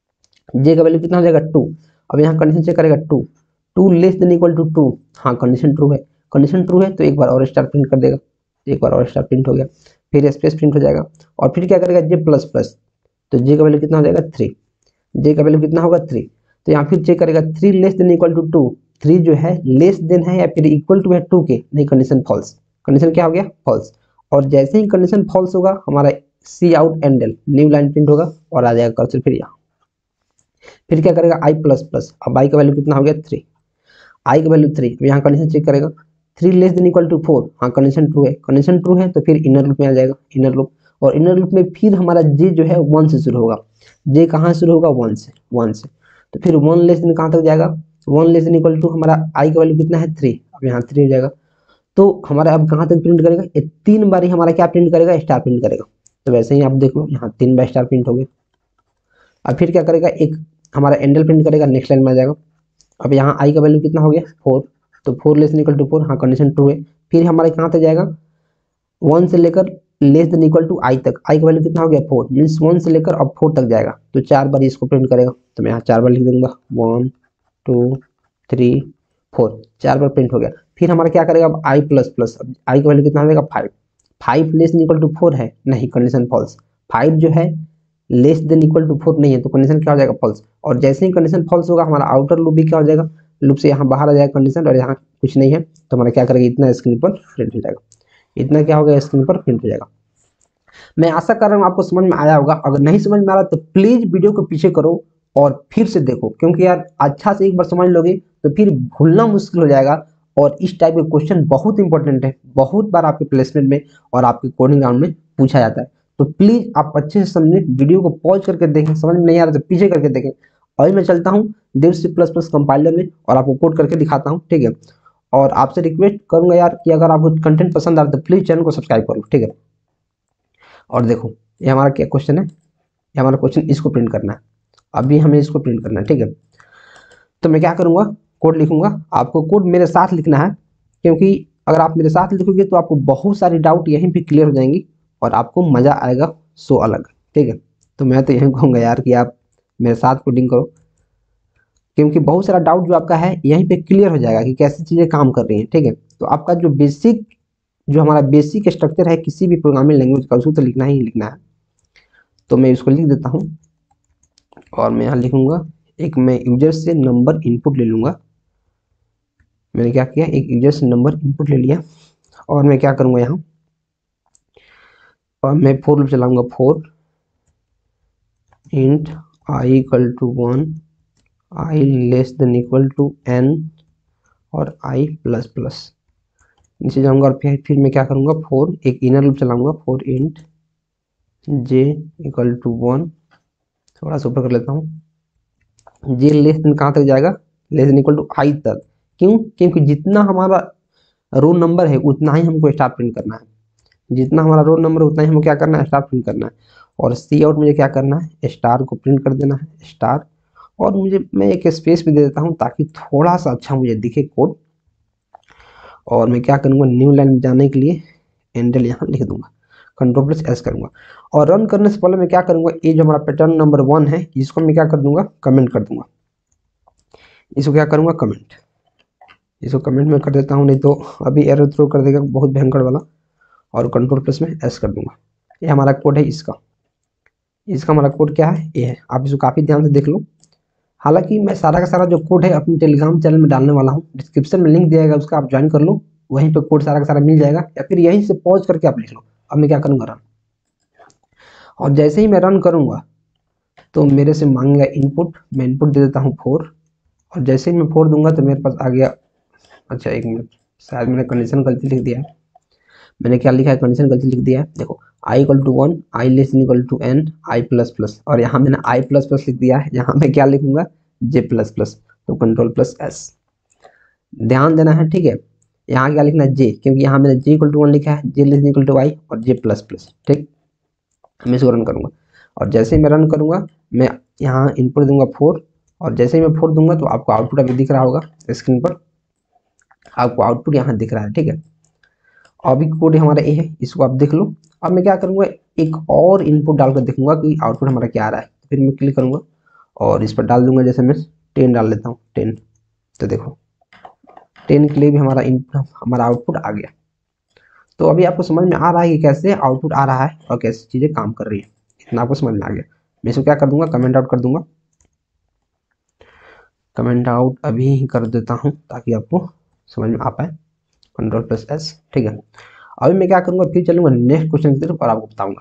Speaker 1: जे का वैल्यू कितना हो जाएगा 2। अब यहाँ कंडीशन चेक करेगा 2, 2 लेस देन इक्वल टू 2, हाँ कंडीशन ट्रू है। कंडीशन ट्रू है तो एक बार और स्टार प्रिंट कर देगा, एक बार और स्टार प्रिंट हो गया, फिर स्पेस प्रिंट हो जाएगा, और फिर क्या करेगा जे प्लस प्लस, तो जे का वैल्यू कितना हो जाएगा 3, जे का वैल्यू कितना होगा 3, तो यहाँ फिर चेक करेगा 3 लेस देन इक्वल टू 2, 3 जो है लेस देन है या फिर इक्वल टू है 2 के, नहीं कंडीशन फॉल्स, कंडीशन क्या हो गया फॉल्स। और जैसे ही कंडीशन फॉल्स होगा हमारा सी out endl new line print होगा और आ जाएगा कर्सर फिर यहाँ। फिर क्या करेगा आई प्लस प्लस, अब आई का वैल्यू कितना हो गया 3, आई का वैल्यू 3, यहाँ कंडीशन चेक करेगा 3 लेस देन इक्वल टू 4, हाँ कंडीशन ट्रू है। कंडीशन ट्रू है तो फिर इनर लूप में आ जाएगा इनर लूप, और इनर लूप में फिर हमारा जे जो है 1 से शुरू होगा। जे कहाँ से शुरू होगा 1 से, 1 से, तो फिर 1 लेस देन कहाँ तक जाएगा, 1 लेस देन इक्वल टू हमारा आई का वैल्यू कितना है 3, अब यहाँ 3 हो जाएगा। तो हमारा अब कहाँ तक प्रिंट करेगा, ये 3 बार ही हमारा क्या प्रिंट करेगा, स्टार प्रिंट करेगा। तो वैसे ही आप देख लो यहाँ 3 बार स्टार प्रिंट हो गया। अब फिर क्या करेगा, एक हमारा एंडल प्रिंट करेगा, नेक्स्ट लाइन में आ जाएगा। अब यहाँ आई का वैल्यू कितना हो गया 4, तो 4 लेस देन इक्वल टू 4, हाँ कंडीशन ट्रू है। फिर हमारे कहाँ तक जाएगा 1 से लेकर less than equal to I तक, आई का वैल्यू कितना हो गया 4, मीन्स 1 से लेकर अब 4 तक जाएगा, तो 4 बार इसको प्रिंट करेगा। तो मैं यहाँ 4 बार लिख दूंगा 1 2 3 4, 4 बार प्रिंट हो गया। फिर हमारा क्या करेगा अब आई प्लस प्लस, अब आई का वैल्यू कितना हो जाएगा 5, 5 लेस देन इक्वल टू 4 है, नहीं कंडीशन फॉल्स, 5 जो है लेस देन इक्वल टू 4 नहीं है, तो कंडीशन क्या हो जाएगा फॉल्स। और जैसे ही कंडीशन फॉल्स होगा हमारा आउटर लूप भी क्या हो जाएगा, लूप से यहाँ बाहर आ जाएगा कंडीशन, और यहाँ कुछ नहीं है, तो हमारा क्या करेगा इतना स्क्रीन पर प्रिंट हो जाएगा, इतना क्या होगा स्क्रीन पर प्रिंट हो जाएगा। मैं आशा कर रहा हूँ आपको समझ में आया होगा। अगर नहीं समझ में आ रहा तो प्लीज वीडियो को पीछे करो और फिर से देखो, क्योंकि यार अच्छा से एक बार समझ लोगे तो फिर भूलना मुश्किल हो जाएगा। और इस टाइप के क्वेश्चन बहुत इंपॉर्टेंट है, बहुत बार आपके प्लेसमेंट में और आपके कोडिंग राउंड में पूछा जाता है। तो प्लीज आप अच्छे से समझें, वीडियो को पॉज करके देखें, समझ में नहीं आ रहा तो पीछे करके देखें। और मैं चलता हूँ Dev C plus plus compiler में और आपको कोड करके दिखाता हूँ, ठीक है। और आपसे रिक्वेस्ट करूंगा यार कि अगर आपको कंटेंट पसंद आ रहा है तो प्लीज चैनल को सब्सक्राइब करो, ठीक है। और देखो ये हमारा क्या क्वेश्चन है, ये हमारा क्वेश्चन इसको प्रिंट करना है, अभी हमें इसको प्रिंट करना है, ठीक है। तो मैं क्या करूंगा, कोड लिखूंगा, आपको कोड मेरे साथ लिखना है, क्योंकि अगर आप मेरे साथ लिखोगे तो आपको बहुत सारी डाउट यहीं पे क्लियर हो जाएंगी और आपको मज़ा आएगा सो अलग, ठीक है। तो मैं तो यही कहूँगा यार कि आप मेरे साथ कोडिंग करो, क्योंकि बहुत सारा डाउट जो आपका है यहीं पे क्लियर हो जाएगा कि कैसी चीज़ें काम कर रही हैं, ठीक है। तो आपका जो बेसिक, जो हमारा बेसिक स्ट्रक्चर है किसी भी प्रोग्रामिंग लैंग्वेज का, उसको तो लिखना ही लिखना है। तो मैं इसको लिख देता हूँ और मैं यहाँ लिखूंगा, एक मैं यूजर से नंबर इनपुट ले लूँगा। मैंने क्या किया, एक यूजर से नंबर इनपुट ले लिया, और मैं क्या करूँगा यहाँ, और मैं फोर लूप चलाऊंगा, for int I equal to 1, I less than equal to n और आई प्लस प्लस। नीचे जाऊंगा और फिर मैं क्या करूँगा, फोर एक इनर लूप चलाऊंगा, for int J equal to 1, थोड़ा सा ऊपर कर लेता हूँ, जे लेस देन कहाँ तक जाएगा, less than equal to I तक। क्यों, क्योंकि जितना हमारा रोल नंबर है उतना ही हमको स्टार प्रिंट करना है, जितना हमारा रोल नंबर उतना ही हमको क्या करना है, स्टार प्रिंट करना है। और सी आउट मुझे क्या करना है, स्टार को प्रिंट कर देना है, स्टार। और मैं एक स्पेस भी दे देता हूँ ताकि थोड़ा सा अच्छा मुझे दिखे कोड। और मैं क्या करूँगा, न्यू लाइन में जाने के लिए एंडल यहाँ लिख दूंगा, कंट्रोल प्लस एस करूँगा। और रन करने से पहले मैं क्या करूँगा, ये जो हमारा पैटर्न नंबर 1 है इसको मैं क्या कर दूंगा, कमेंट कर दूंगा। इसको क्या करूँगा, कमेंट, इसको कमेंट में कर देता हूँ, नहीं तो अभी एरर थ्रो कर देगा बहुत भयंकर वाला। और कंट्रोल प्लस में एस कर दूंगा। ये हमारा कोड है, इसका हमारा कोड क्या है, ये है। आप इसको काफ़ी ध्यान से देख लो। हालांकि मैं सारा का सारा जो कोड है अपने टेलीग्राम चैनल में डालने वाला हूँ, डिस्क्रिप्शन में लिंक दिया जाएगा, उसका आप ज्वाइन कर लो, वहीं पे कोड सारा का सारा मिल जाएगा, या फिर यहीं से पॉज करके आप लिख लो। अब मैं क्या करूँगा, रन। और जैसे ही मैं रन करूँगा तो मेरे से मांगेगा इनपुट, मैं इनपुट दे देता हूँ 4, और जैसे ही मैं 4 दूंगा तो मेरे पास आ गया, अच्छा एक मिनट, शायद मैंने कंडीशन गलती लिख दिया है। मैंने क्या लिखा है, कंडीशन गलती लिख दिया है। देखो i equal to 1, i less than equal to n, i plus plus, और यहाँ मैंने i प्लस प्लस लिख दिया है, यहाँ मैं क्या लिखूंगा, j प्लस प्लस, तो कंट्रोल प्लस s। ध्यान देना है, ठीक है। यहाँ क्या लिखना है, j, क्योंकि यहाँ मैंने j इक्वल टू 1 लिखा है, j less than equal to i और j प्लस प्लस, ठीक। मैं इसको रन करूंगा, और जैसे ही मैं रन करूंगा मैं यहाँ इनपुट दूंगा 4, और जैसे ही मैं 4 दूंगा तो आपको आउटपुट अभी दिख रहा होगा स्क्रीन पर, आपको आउटपुट यहाँ दिख रहा है, ठीक है। अभी कोड हमारा ए है, इसको आप देख लो। अब मैं क्या करूँगा, एक और इनपुट डालकर देखूंगा कि आउटपुट हमारा क्या आ रहा है। फिर मैं क्लिक करूँगा और इस पर डाल दूंगा, जैसे मैं 10 डाल लेता हूँ, 10। तो देखो 10 के लिए भी हमारा आउटपुट आ गया। तो अभी आपको समझ में आ रहा है कि कैसे आउटपुट आ रहा है और कैसे चीज़ें काम कर रही है, इतना आपको समझ में आ गया। मैं इसको क्या कर दूंगा, कमेंट आउट कर दूंगा, कमेंट आउट अभी ही कर देता हूँ ताकि आपको समझ में आ पाए, कंट्रोल प्लस एस, ठीक है। अभी मैं क्या करूंगा, फिर चलूंगा नेक्स्ट क्वेश्चन की तरफ और आपको बताऊंगा।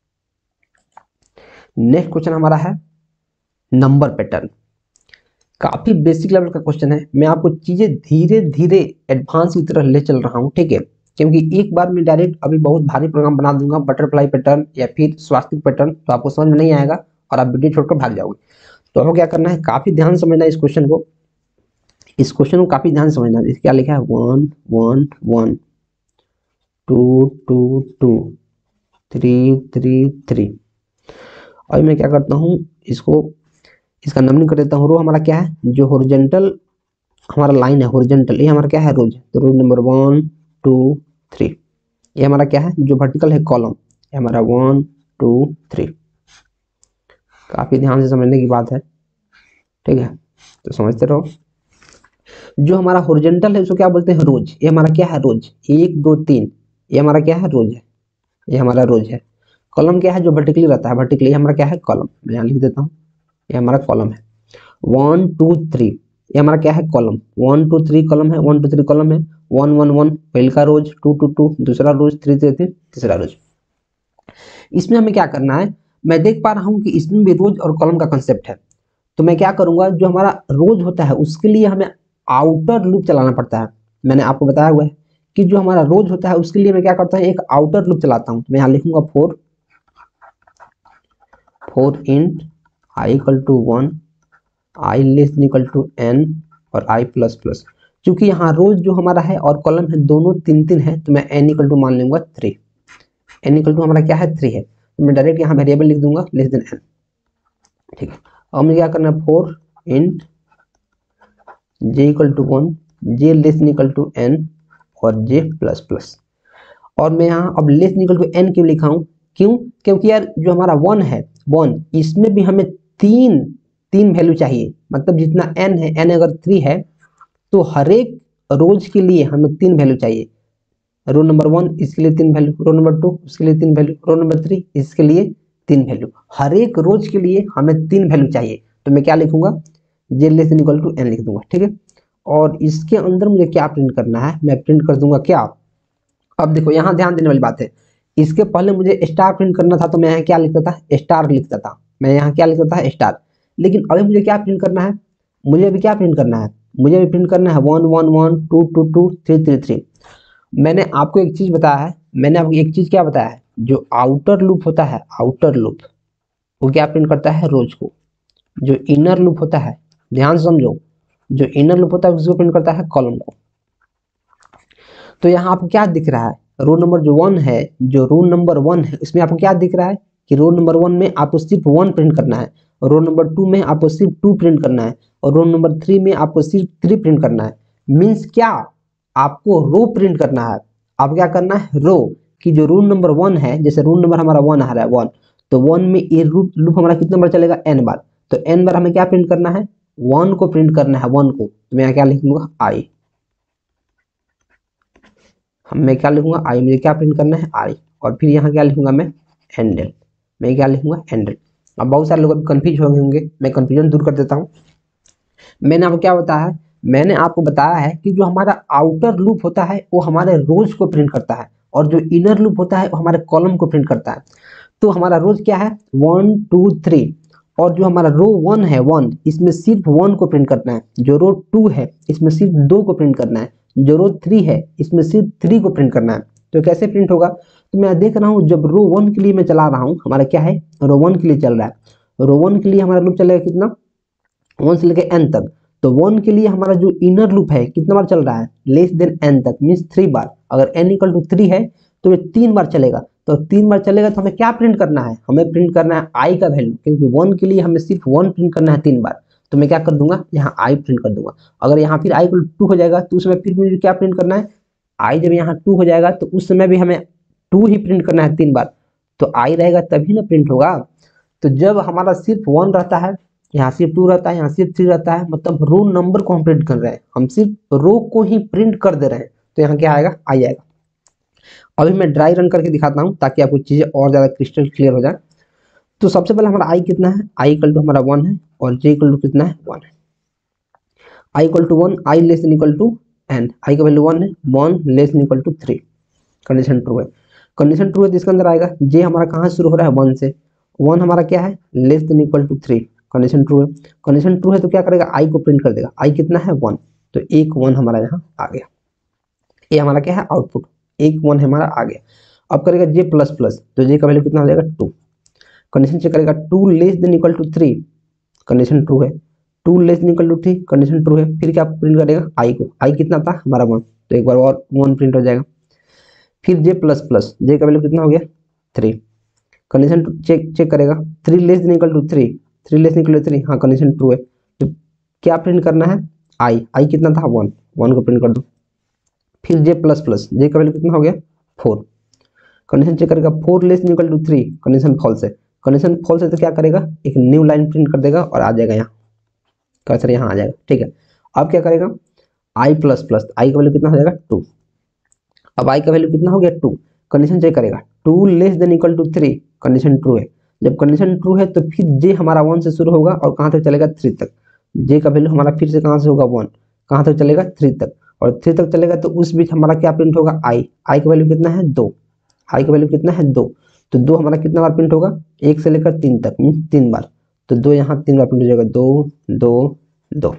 Speaker 1: नेक्स्ट क्वेश्चन हमारा है नंबर पैटर्न। काफी बेसिक लेवल का क्वेश्चन है, मैं आपको चीजें धीरे धीरे एडवांस की तरफ ले चल रहा हूँ, ठीक है। क्योंकि एक बार मैं डायरेक्ट अभी बहुत भारी प्रोग्राम बना दूंगा, बटरफ्लाई पैटर्न या फिर स्वास्तिक पैटर्न, तो आपको समझ में नहीं आएगा और आप वीडियो छोड़कर भाग जाओगे। तो आपको क्या करना है, काफी ध्यान समझना है इस क्वेश्चन को, काफी ध्यान से समझना है। क्या लिखा है, 1 1 1, 2 2 2, 3 3 3। अभी मैं क्या करता हूँ, इसका नंबरिंग कर देता हूँ। रो हमारा क्या है, जो हॉरिजॉन्टल हमारा लाइन है, हॉरिजॉन्टल, ये हमारा क्या है, रोज। तो रोज नंबर 1 2 3। ये हमारा क्या है, जो वर्टिकल है, कॉलम, ये हमारा 1 2 3। काफी ध्यान से समझने की बात है, ठीक है, तो समझते रहो। जो हमारा हॉरिजॉन्टल है उसको क्या बोलते हैं, रोज। ये हमारा क्या है, रोज 1 2 3, ये हमारा क्या है, रोज है, ये हमारा रोज है। कॉलम क्या है, जो वर्टिकली रहता है, वर्टिकली हमारा क्या है, कॉलम। मैं यहाँ लिख देता हूँ, ये हमारा कॉलम है। 1 2 3, ये हमारा क्या है, कॉलम। 1 2 3 कॉलम है, 1 2 3 कॉलम है। 1 1 1 पहले का रोज, 2 2 2 दूसरा रोज, 3 3 3 तीसरा रोज। इसमें हमें क्या करना है, मैं देख पा रहा हूँ कि इसमें भी रोज और कॉलम का कंसेप्ट है। तो मैं क्या करूंगा, जो हमारा रोज होता है उसके लिए हमें आउटर लूप चलाना पड़ता है। मैंने आपको बताया हुआ है कि जो हमारा रोज होता है उसके लिए मैं क्या करता हूँ, एक आउटर लूप चलाता हूँ। मैं यहाँ लिखूंगा 4 int i equal to 1, i less than equal to n और i प्लस प्लस। चूंकि यहाँ रोज जो हमारा है और कॉलम है दोनों 3 3 है, तो मैं n इक्वल टू मान लूंगा 3। n इक्वल टू हमारा क्या है, 3 है, तो मैं डायरेक्ट यहाँ वेरिएबल लिख दूंगा लेस देन n, ठीक है। अब मुझे क्या करना है, 4 int j equal to 1, j less than equal to n और j प्लस प्लस। और मैं यहाँ अब less than equal to n क्यों लिखा हूँ, क्यों, क्योंकि यार जो हमारा 1 है, 1, इसमें भी हमें तीन वैल्यू चाहिए। मतलब जितना n है, n अगर 3 है तो हर एक रोज के लिए हमें 3 वैल्यू चाहिए। रो नंबर 1 इसके लिए 3 वैल्यू, रो नंबर 2 उसके लिए 3 वैल्यू, रो नंबर 3 इसके लिए 3 वैल्यू। हर एक रोज के लिए हमें 3 वैल्यू चाहिए। तो मैं क्या लिखूंगा, j less than equal to n लिख दूंगा, ठीक है। और इसके अंदर मुझे क्या प्रिंट करना है, मैं प्रिंट कर दूंगा क्या। अब देखो यहाँ ध्यान देने वाली बात है, इसके पहले मुझे स्टार प्रिंट करना था, तो मैं यहाँ क्या लिखता था, स्टार लिखता था। मैं यहाँ क्या लिखता था, स्टार। लेकिन अभी मुझे क्या प्रिंट करना है, मुझे अभी क्या प्रिंट करना है, मुझे अभी प्रिंट करना है 1 1 1 2 2 2 3 3 3। मैंने आपको एक चीज बताया है, मैंने आपको एक चीज क्या बताया है, जो आउटर लूप होता है, आउटर लूप वो क्या प्रिंट करता है, रोज को। जो इनर लूप होता है, ध्यान से समझो, जो इनर लूप होता है उसको प्रिंट करता है, कॉलम को। तो यहाँ आपको क्या दिख रहा है, रो नंबर जो 1 है, जो रो नंबर 1 है इसमें आपको क्या दिख रहा है कि रो नंबर 1 में आपको सिर्फ 1 प्रिंट करना है, रो नंबर 2 में आपको सिर्फ 2 प्रिंट करना है, और रो नंबर 3 में आपको सिर्फ 3 प्रिंट करना है। मीन्स क्या, आपको रो प्रिंट करना है। आप क्या करना है, रो की जो रो नंबर 1 है, जैसे रो नंबर हमारा 1 आ रहा है 1, तो 1 में ये लूप हमारा कितना बार चलेगा, n बार। तो n बार हमें क्या प्रिंट करना है, 1 को प्रिंट करना है, 1 को। तो मैं क्या लिखूंगा, i। मैं क्या लिखूंगा, i, मुझे क्या प्रिंट करना है, i। और फिर यहाँ क्या लिखूंगा, मैं हैंडल। मैं क्या लिखूंगा, हैंडल। अब बहुत सारे लोग अभी कंफ्यूज हो गए होंगे, मैं कंफ्यूजन दूर कर देता हूँ। मैंने आपको क्या बताया है, मैंने आपको बताया है कि जो हमारा आउटर लूप होता है वो हमारे रोज को प्रिंट करता है, और जो इनर लूप होता है वो हमारे कॉलम को प्रिंट करता है। तो हमारा रोज क्या है, 1 2 3, और जो हमारा रो 1 है 1, इसमें सिर्फ 1 को प्रिंट करना है। जो रो 2 है इसमें सिर्फ 2 को प्रिंट करना है। जो रो 3 है इसमें सिर्फ 3 को प्रिंट करना है। तो कैसे प्रिंट होगा, तो मैं देख रहा हूँ जब रो 1 के लिए मैं चला रहा हूँ, हमारा क्या है रो 1 के लिए चल रहा है। रो 1 के लिए हमारा लूप चलेगा कितना 1 से लेकर n तक। तो 1 के लिए हमारा जो इनर लूप है कितना बार चल रहा है लेस देन n तक, मीन्स 3 बार। अगर n इक्वल टू 3 है तो ये 3 बार चलेगा। तो 3 बार चलेगा तो हमें क्या प्रिंट करना है, हमें प्रिंट करना है i का वैल्यू, क्योंकि 1 के लिए हमें सिर्फ 1 प्रिंट करना है 3 बार। तो मैं क्या कर दूंगा यहाँ i प्रिंट कर दूंगा। अगर यहाँ फिर i इक्वल टू 2 हो जाएगा तो उसमें फिर मुझे क्या प्रिंट करना है, i जब यहाँ 2 हो जाएगा तो उस समय भी हमें 2 ही प्रिंट करना है 3 बार। तो i रहेगा तभी ना प्रिंट होगा। तो जब हमारा सिर्फ 1 रहता है, यहाँ सिर्फ 2 रहता है, यहाँ सिर्फ 3 रहता है, मतलब रो नंबर को हम प्रिंट कर रहे हैं, हम सिर्फ रो को ही प्रिंट कर दे रहे हैं, तो यहाँ क्या आएगा आई आएगा। अभी मैं ड्राई रन करके दिखाता हूँ ताकि आपको चीजें और ज्यादा क्रिस्टल क्लियर हो जाए। तो सबसे पहले हमारा आई कितना है, आई इक्वल टू हमारा 1 है और जे इक्वल टू कितना है 1 है। I equal to 1, I less than equal to N, I का वैल्यू 1 है, 1 less than equal to 3, condition true है। कंडीशन ट्रू है तो इसके अंदर आएगा जे हमारा कहाँ शुरू हो रहा है 1 से, 1 हमारा क्या है less than equal to 3, condition true है। कंडीशन ट्रू है तो क्या करेगा आई को प्रिंट कर देगा, आई कितना है 1, तो एक 1 हमारा यहाँ आ गया। ये हमारा क्या है आउटपुट, एक 1 हमारा आ गया। अब करेगा जे प्लस प्लस, तो जे का वैल्यू कितना हो जाएगा 2, कंडीशन चेक करेगा 2 less than equal to 3, condition true है। 2 less than equal to 3, condition true है। फिर क्या प्रिंट करेगा आई को, आई कितना था हमारा 1, तो एक बार और 1 प्रिंट हो जाएगा। फिर जे प्लस प्लस, जे का वैल्यू कितना हो गया 3, कंडीशन चेक करेगा 3 less than equal to 3, 3 less than equal to 3, हाँ कंडीशन ट्रू है। तो क्या प्रिंट करना है आई, आई कितना था 1, 1 को प्रिंट कर दो। फिर जे प्लस प्लस, जे का वैल्यू कितना हो गया 4, कंडीशन चेक करेगा 4 less than equal to 3, condition false है। कंडीशन फॉल्स है तो क्या करेगा एक न्यू लाइन प्रिंट कर देगा और आ जाएगा यहाँ, कर्सर यहाँ आ जाएगा, ठीक है। अब क्या करेगा आई प्लस प्लस, आई का वैल्यू कितना हो जाएगा 2, अब आई का वैल्यू कितना हो गया 2, कंडीशन चेक करेगा 2 less than equal to 3, condition true है। जब कंडीशन ट्रू है तो फिर जे हमारा 1 से शुरू होगा और कहाँ तक चलेगा 3 तक, जे का वैल्यू हमारा फिर से कहाँ से होगा 1, कहाँ तक चलेगा 3 तक, और 3 तक चलेगा तो उस बीच हमारा क्या प्रिंट होगा आई, आई का वैल्यू कितना है 2, आई का वैल्यू कितना है 2, तो 2 हमारा कितना बार प्रिंट होगा 1 से लेकर 3 तक, मीन 3 बार, तो 2 यहाँ 3 बार प्रिंट हो जाएगा 2 2 2।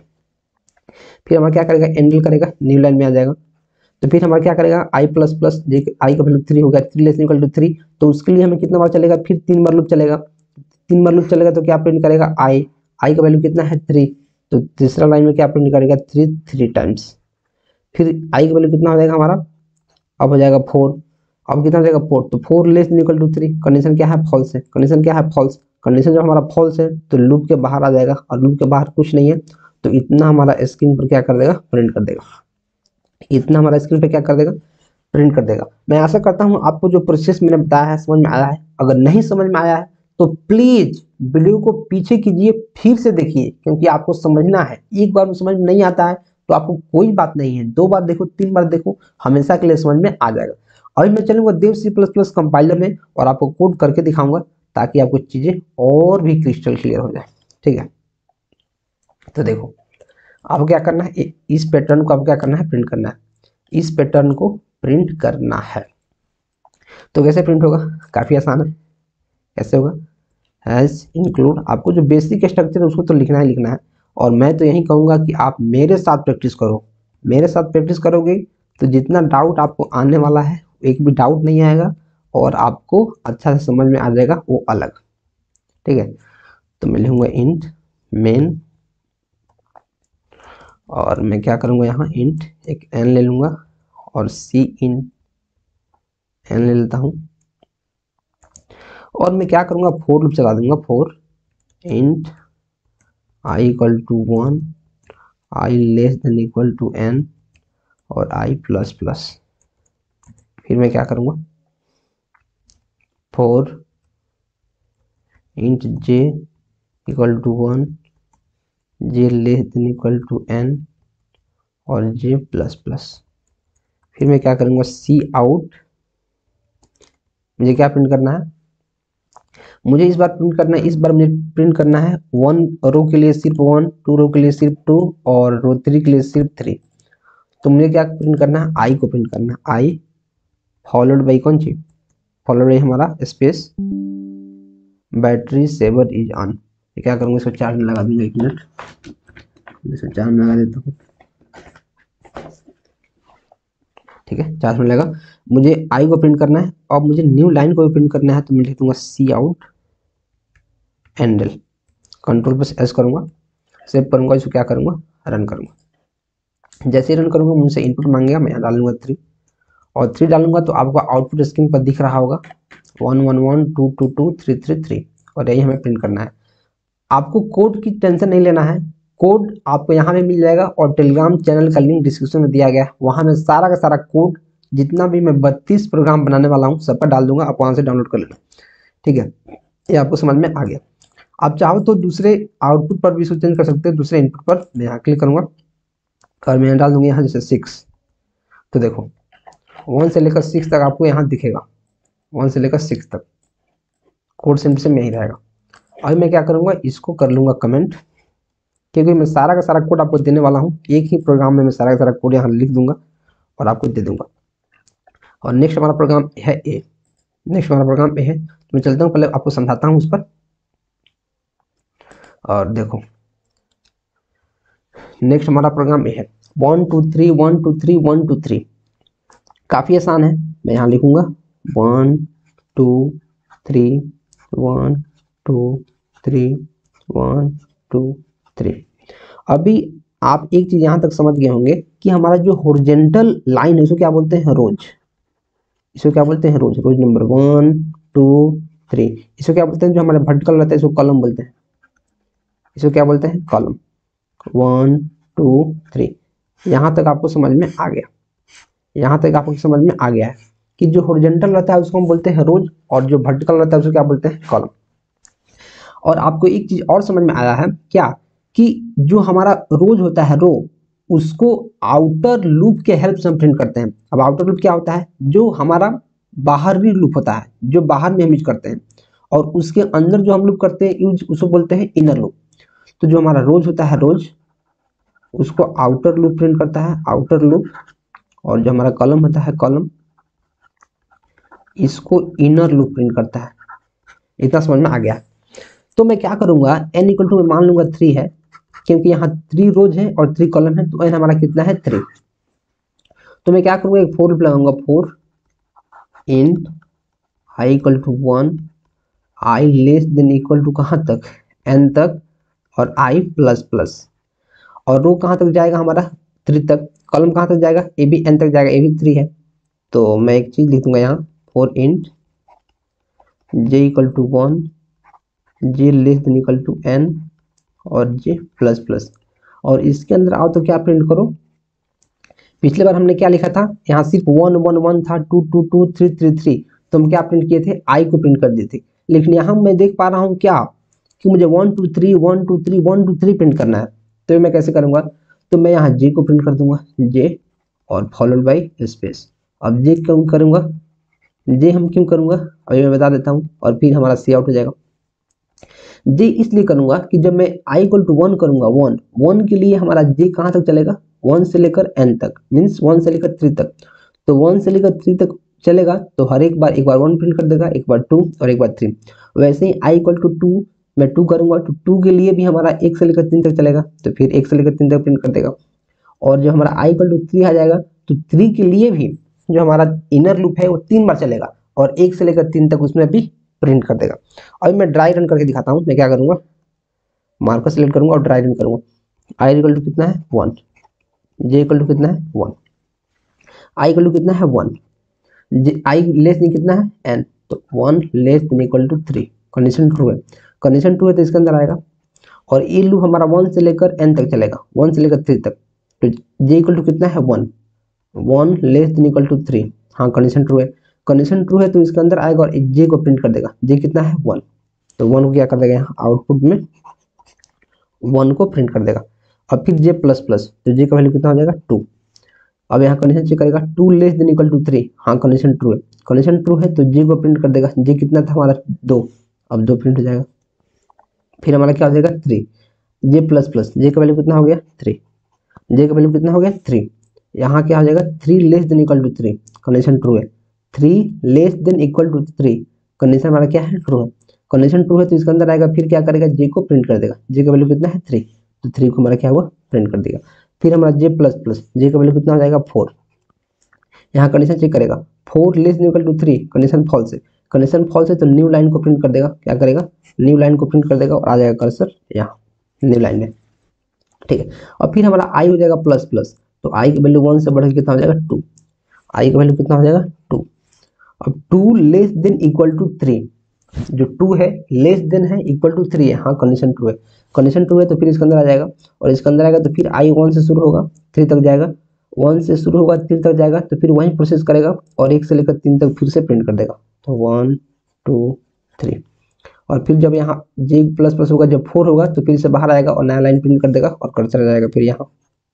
Speaker 1: फिर हमारा क्या करेगा एंडल करेगा न्यू लाइन में आ जाएगा। तो फिर हमारा क्या करेगा आई प्लस प्लस, आई का वैल्यू 3 हो गया, 3 लेस इक्वल टू 3, तो उसके लिए हमें कितना बार चलेगा फिर 3 बार लूप चलेगा। 3 बार लूप चलेगा तो क्या प्रिंट करेगा आई, आई का वैल्यू कितना है 3, तो तीसरा लाइन में क्या प्रिंट करेगा 3 3 टाइम्स। फिर आई का वैल्यू कितना हो जाएगा हमारा, अब हो जाएगा 4, अब कितना हो जाएगा 4, तो 4 लेस इक्वल टू 3, कंडीशन क्या है फॉल्स है, कंडीशन क्या है फॉल्स, कंडीशन जब हमारा फॉल्स है तो लूप के बाहर आ जाएगा, और लूप के बाहर कुछ नहीं है तो इतना हमारा स्क्रीन पर क्या कर देगा प्रिंट कर देगा, इतना हमारा स्क्रीन पे क्या कर देगा प्रिंट कर देगा। मैं आशा करता हूं आपको जो प्रोसेस मैंने बताया है समझ में आया है। अगर नहीं समझ में आया है तो प्लीज वीडियो को पीछे कीजिए, फिर से देखिए, क्योंकि आपको समझना है। एक बार में समझ में नहीं आता है तो आपको कोई बात नहीं है, 2 बार देखो 3 बार देखो, हमेशा के लिए समझ में आ जाएगा। अभी मैं चलूंगा देव C++ कंपाइलर में और आपको कोड करके दिखाऊंगा ताकि आपको चीजें और भी क्रिस्टल क्लियर हो जाए, ठीक है। तो देखो आपको क्या करना है, इस पैटर्न को आपको क्या करना है प्रिंट करना है, इस पैटर्न को प्रिंट करना है। तो कैसे प्रिंट होगा, काफी आसान है। कैसे होगा, हैज इंक्लूड, आपको जो बेसिक स्ट्रक्चर है उसको तो लिखना ही लिखना है, और मैं तो यही कहूंगा कि आप मेरे साथ प्रैक्टिस करो। मेरे साथ प्रैक्टिस करोगे तो जितना डाउट आपको आने वाला है एक भी डाउट नहीं आएगा, और आपको अच्छा से समझ में आ जाएगा वो अलग, ठीक है। तो मैं लिखूंगा इंट मेन, और मैं क्या करूंगा यहाँ इंट एक एन ले लूंगा और सी इन एन ले लेता हूँ, और मैं क्या करूंगा फोर लूप चला दूंगा, for int I equal to 1, I less than equal to N और आई प्लस प्लस। फिर मैं क्या करूंगा for int J equal to 1, J less than equal to N और जे प्लस प्लस। फिर मैं क्या करूंगा सी आउट, मुझे क्या प्रिंट करना है, मुझे इस बार प्रिंट करना है, इस बार मुझे प्रिंट करना है 1 रो के लिए सिर्फ 1, 2 रो के लिए सिर्फ 2 और रो 3 के लिए सिर्फ 3। तो मुझे क्या प्रिंट करना है आई को प्रिंट करना है, आई फॉलोड बाई कौन सी, फॉलोड बाई हमारा space battery saver is on. क्या करूंगा इसको चार्ज में लगा दूंगा, 1 मिनट इसको चार्ज में लगा देता हूँ, ठीक है चार्ज में लगा। मुझे आई को प्रिंट करना है और मुझे न्यू लाइन को भी प्रिंट करना है, तो मैं लिख दूंगा सी out endl, control plus S करूंगा, सेव करूंगा, इसको क्या करूंगा, रन करूंगा। जैसे ही रन करूंगा मुझसे इनपुट मांगेगा, मैं यहाँ डालूंगा 3 और 3 डालूंगा तो आपको आउटपुट स्क्रीन पर दिख रहा होगा 1 1 1 2 2 2 3 3 3 और यही हमें प्रिंट करना है। आपको कोड की टेंशन नहीं लेना है, कोड आपको यहाँ पे मिल जाएगा और टेलीग्राम चैनल का लिंक डिस्क्रिप्शन में दिया गया है, वहाँ में सारा का सारा कोड जितना भी मैं 32 प्रोग्राम बनाने वाला हूँ सब पर डाल दूंगा, आप वहाँ से डाउनलोड कर लेना। ठीक है, ये आपको समझ में आ गया। आप चाहो तो दूसरे आउटपुट पर भी इसको चेंज कर सकते हैं, दूसरे इनपुट पर मैं यहाँ क्लिक करूँगा और मैं डाल दूंगा यहाँ जैसे 6, तो देखो 1 से लेकर 6 तक आपको यहाँ दिखेगा, 1 से लेकर 6 तक कोड सेम यही रहेगा। अभी मैं क्या करूँगा, इसको कर लूँगा कमेंट, क्योंकि मैं सारा का सारा कोड आपको देने वाला हूँ, एक ही प्रोग्राम में मैं सारा का सारा कोड यहाँ लिख दूंगा और आपको दे दूंगा। और नेक्स्ट हमारा प्रोग्राम है ए, नेक्स्ट हमारा प्रोग्राम ए है, तो मैं चलता हूँ, पहले आपको समझाता हूँ उस पर। और देखो नेक्स्ट हमारा प्रोग्राम ए है 1 2 3 1 2 3 1 2 3, काफ़ी आसान है। मैं यहाँ लिखूंगा 1 2 3 1 2 3 1 2 3। अभी आप एक चीज यहाँ तक समझ गए होंगे कि हमारा जो हॉरिजॉन्टल लाइन है इसको क्या बोलते हैं, रोज, इसको क्या बोलते हैं, रोज, रोज नंबर 1 2 3। इसको क्या बोलते हैं, जो हमारे वर्टिकल रहता है इसको कॉलम बोलते हैं, इसको क्या बोलते हैं, कॉलम। 1 2 3, यहाँ तक आपको समझ में आ गया, यहाँ तक आपको समझ में आ गया है कि जो हॉरिजॉन्टल रहता है उसको हम बोलते हैं रोज और जो वर्टिकल रहता है उसको क्या बोलते हैं, कॉलम। और आपको एक चीज और समझ में आया है क्या, कि जो हमारा रोज होता है, रो, उसको आउटर लूप के हेल्प से हम प्रिंट करते हैं। अब आउटर लूप क्या होता है, जो हमारा बाहरी लूप होता है, जो बाहर में हम यूज करते हैं, और उसके अंदर जो हम लूप करते हैं यूज, उसको बोलते हैं इनर लूप। तो जो हमारा रोज होता है, रोज, उसको आउटर लूप प्रिंट करता है, आउटर लूप, और जो हमारा कॉलम होता है, कॉलम, इसको इनर लूप प्रिंट करता है। इतना समझ में आ गया। तो मैं क्या करूंगा, n इक्वल टू मैं मान लूंगा 3 है, क्योंकि यहाँ 3 रोज है और 3 कॉलम है, तो n हमारा कितना है, 3। तो मैं क्या करूंगा, एक 4 लूप लगाऊंगा, 4 int i equal to 1, i less than equal to कहाँ तक, n तक, और i प्लस प्लस, और रो कहाँ तक जाएगा हमारा, 3 तक, कॉलम कहाँ तक जाएगा, ए भी n तक जाएगा, ए भी 3 है। तो मैं एक चीज लिख दूंगा यहाँ, 4 int j equal to 1, j less than equal to n, और j प्लस प्लस, और इसके अंदर आओ तो क्या प्रिंट करो, पिछले बार हमने क्या लिखा था, यहाँ सिर्फ 1 1 1 था, 2 2 2 3 3 3, तो हम क्या प्रिंट किए थे, i को प्रिंट कर दिए थे। लेकिन यहाँ मैं देख पा रहा हूँ क्या, कि मुझे 1 2 3 1 2 3 1 2 3 प्रिंट करना है। तो मैं कैसे करूँगा, तो मैं यहाँ j को प्रिंट कर दूंगा, j और फॉलोड बाई स्पेस। अब j क्यों करूँगा, j हम क्यों करूँगा अभी मैं बता देता हूँ, और फिर हमारा सी आउट हो जाएगा। j इसलिए करूंगा कि जब मैं i इक्वल टू 1 करूंगा, 1 1 के लिए हमारा j कहाँ तक चलेगा, 1 से लेकर n तक, मीन्स 1 से लेकर 3 तक। तो 1 से लेकर 3 तक चलेगा तो हर एक बार 1 प्रिंट कर देगा, एक बार 2 और एक बार 3। वैसे ही i इक्वल टू 2 मैं 2 करूंगा तो 2 के लिए भी हमारा 1 से लेकर 3 तक चलेगा, तो फिर 1 से लेकर 3 तक प्रिंट कर देगा। और जो हमारा i इक्वल टू 3 आ जाएगा तो 3 के लिए भी जो हमारा इनर लूप है वो 3 बार चलेगा, और 1 से लेकर 3 तक उसमें भी प्रिंट कर देगा। अभी मैं ड्राई रन करके दिखाता हूँ। मैं क्या करूंगा, मार्कर सेलेक्ट करूंगा और ड्राई रन करूंगा। i इक्वल टू कितना है, 1, j इक्वल टू कितना है, 1, i इक्वल टू कितना है, 1, i लेस देन कितना है, n, तो 1 less than equal to 3, condition true है, कंडीशन ट्रू है तो इसके अंदर आएगा। और ये लूप हमारा 1 से लेकर n तक चलेगा, 1 से लेकर 3 तक, तो j इक्वल टू कितना है, 1, 1 लेस देन इक्वल टू 3, हाँ कंडीशन ट्रू है, कंडीशन ट्रू है तो इसके अंदर आएगा और j को प्रिंट कर देगा, j कितना है, 1, तो 1 को क्या कर देगा, यहाँ आउटपुट में 1 को प्रिंट कर देगा। अब फिर j प्लस प्लस, तो j का वैल्यू कितना हो जाएगा, 2। अब यहाँ कंडीशन चेक करेगा, 2 लेस देन इक्वल टू 3, हाँ कंडीशन ट्रू है, कंडीशन ट्रू है तो j को प्रिंट कर देगा, j कितना था हमारा, 2, अब 2 प्रिंट हो जाएगा। फिर हमारा क्या हो जाएगा, 3, j प्लस प्लस, j का वैल्यू कितना हो गया, 3, j का वैल्यू कितना हो गया, 3, यहाँ क्या हो जाएगा, 3 less than equal to 3, condition true है, 3 less than equal to 3, condition हमारा क्या है, ट्रू है, कंडीशन ट्रू है तो इसके अंदर आएगा, फिर क्या करेगा, j को प्रिंट कर देगा, j का वैल्यू कितना है, 3, तो 3 को हमारा क्या हुआ, प्रिंट कर देगा। फिर हमारा j प्लस प्लस, j का वैल्यू कितना हो जाएगा, 4, यहाँ कंडीशन चेक करेगा 4 less than equal to 3, condition false है, कंडीशन फॉल्स है तो न्यू लाइन को प्रिंट कर देगा, क्या करेगा न्यू लाइन को प्रिंट कर देगा और आ जाएगा कर्सर यहाँ न्यू लाइन में, ठीक है। और फिर हमारा आई हो जाएगा प्लस प्लस, तो आई की वैल्यू 1 से बढ़कर कितना हो जाएगा 2, आई का वैल्यू कितना हो जाएगा 2। अब 2 लेस देन इक्वल टू 3, जो 2 है लेस देन है इक्वल टू 3 है, हाँ कंडीशन 2 है, कंडीशन 2 है तो फिर इसके अंदर आ जाएगा, और इसके अंदर आएगा तो फिर आई 1 से शुरू होगा 3 तक जाएगा, 1 से शुरू होगा 3 तक जाएगा, तो फिर वही प्रोसेस करेगा और 1 से लेकर 3 तक फिर से प्रिंट कर देगा, तो 1 2 3, और फिर जब यहाँ जे प्लस प्लस होगा जब 4 होगा तो फिर से बाहर आएगा और नया लाइन प्रिंट कर देगा और कर्सर आ जाएगा फिर यहाँ।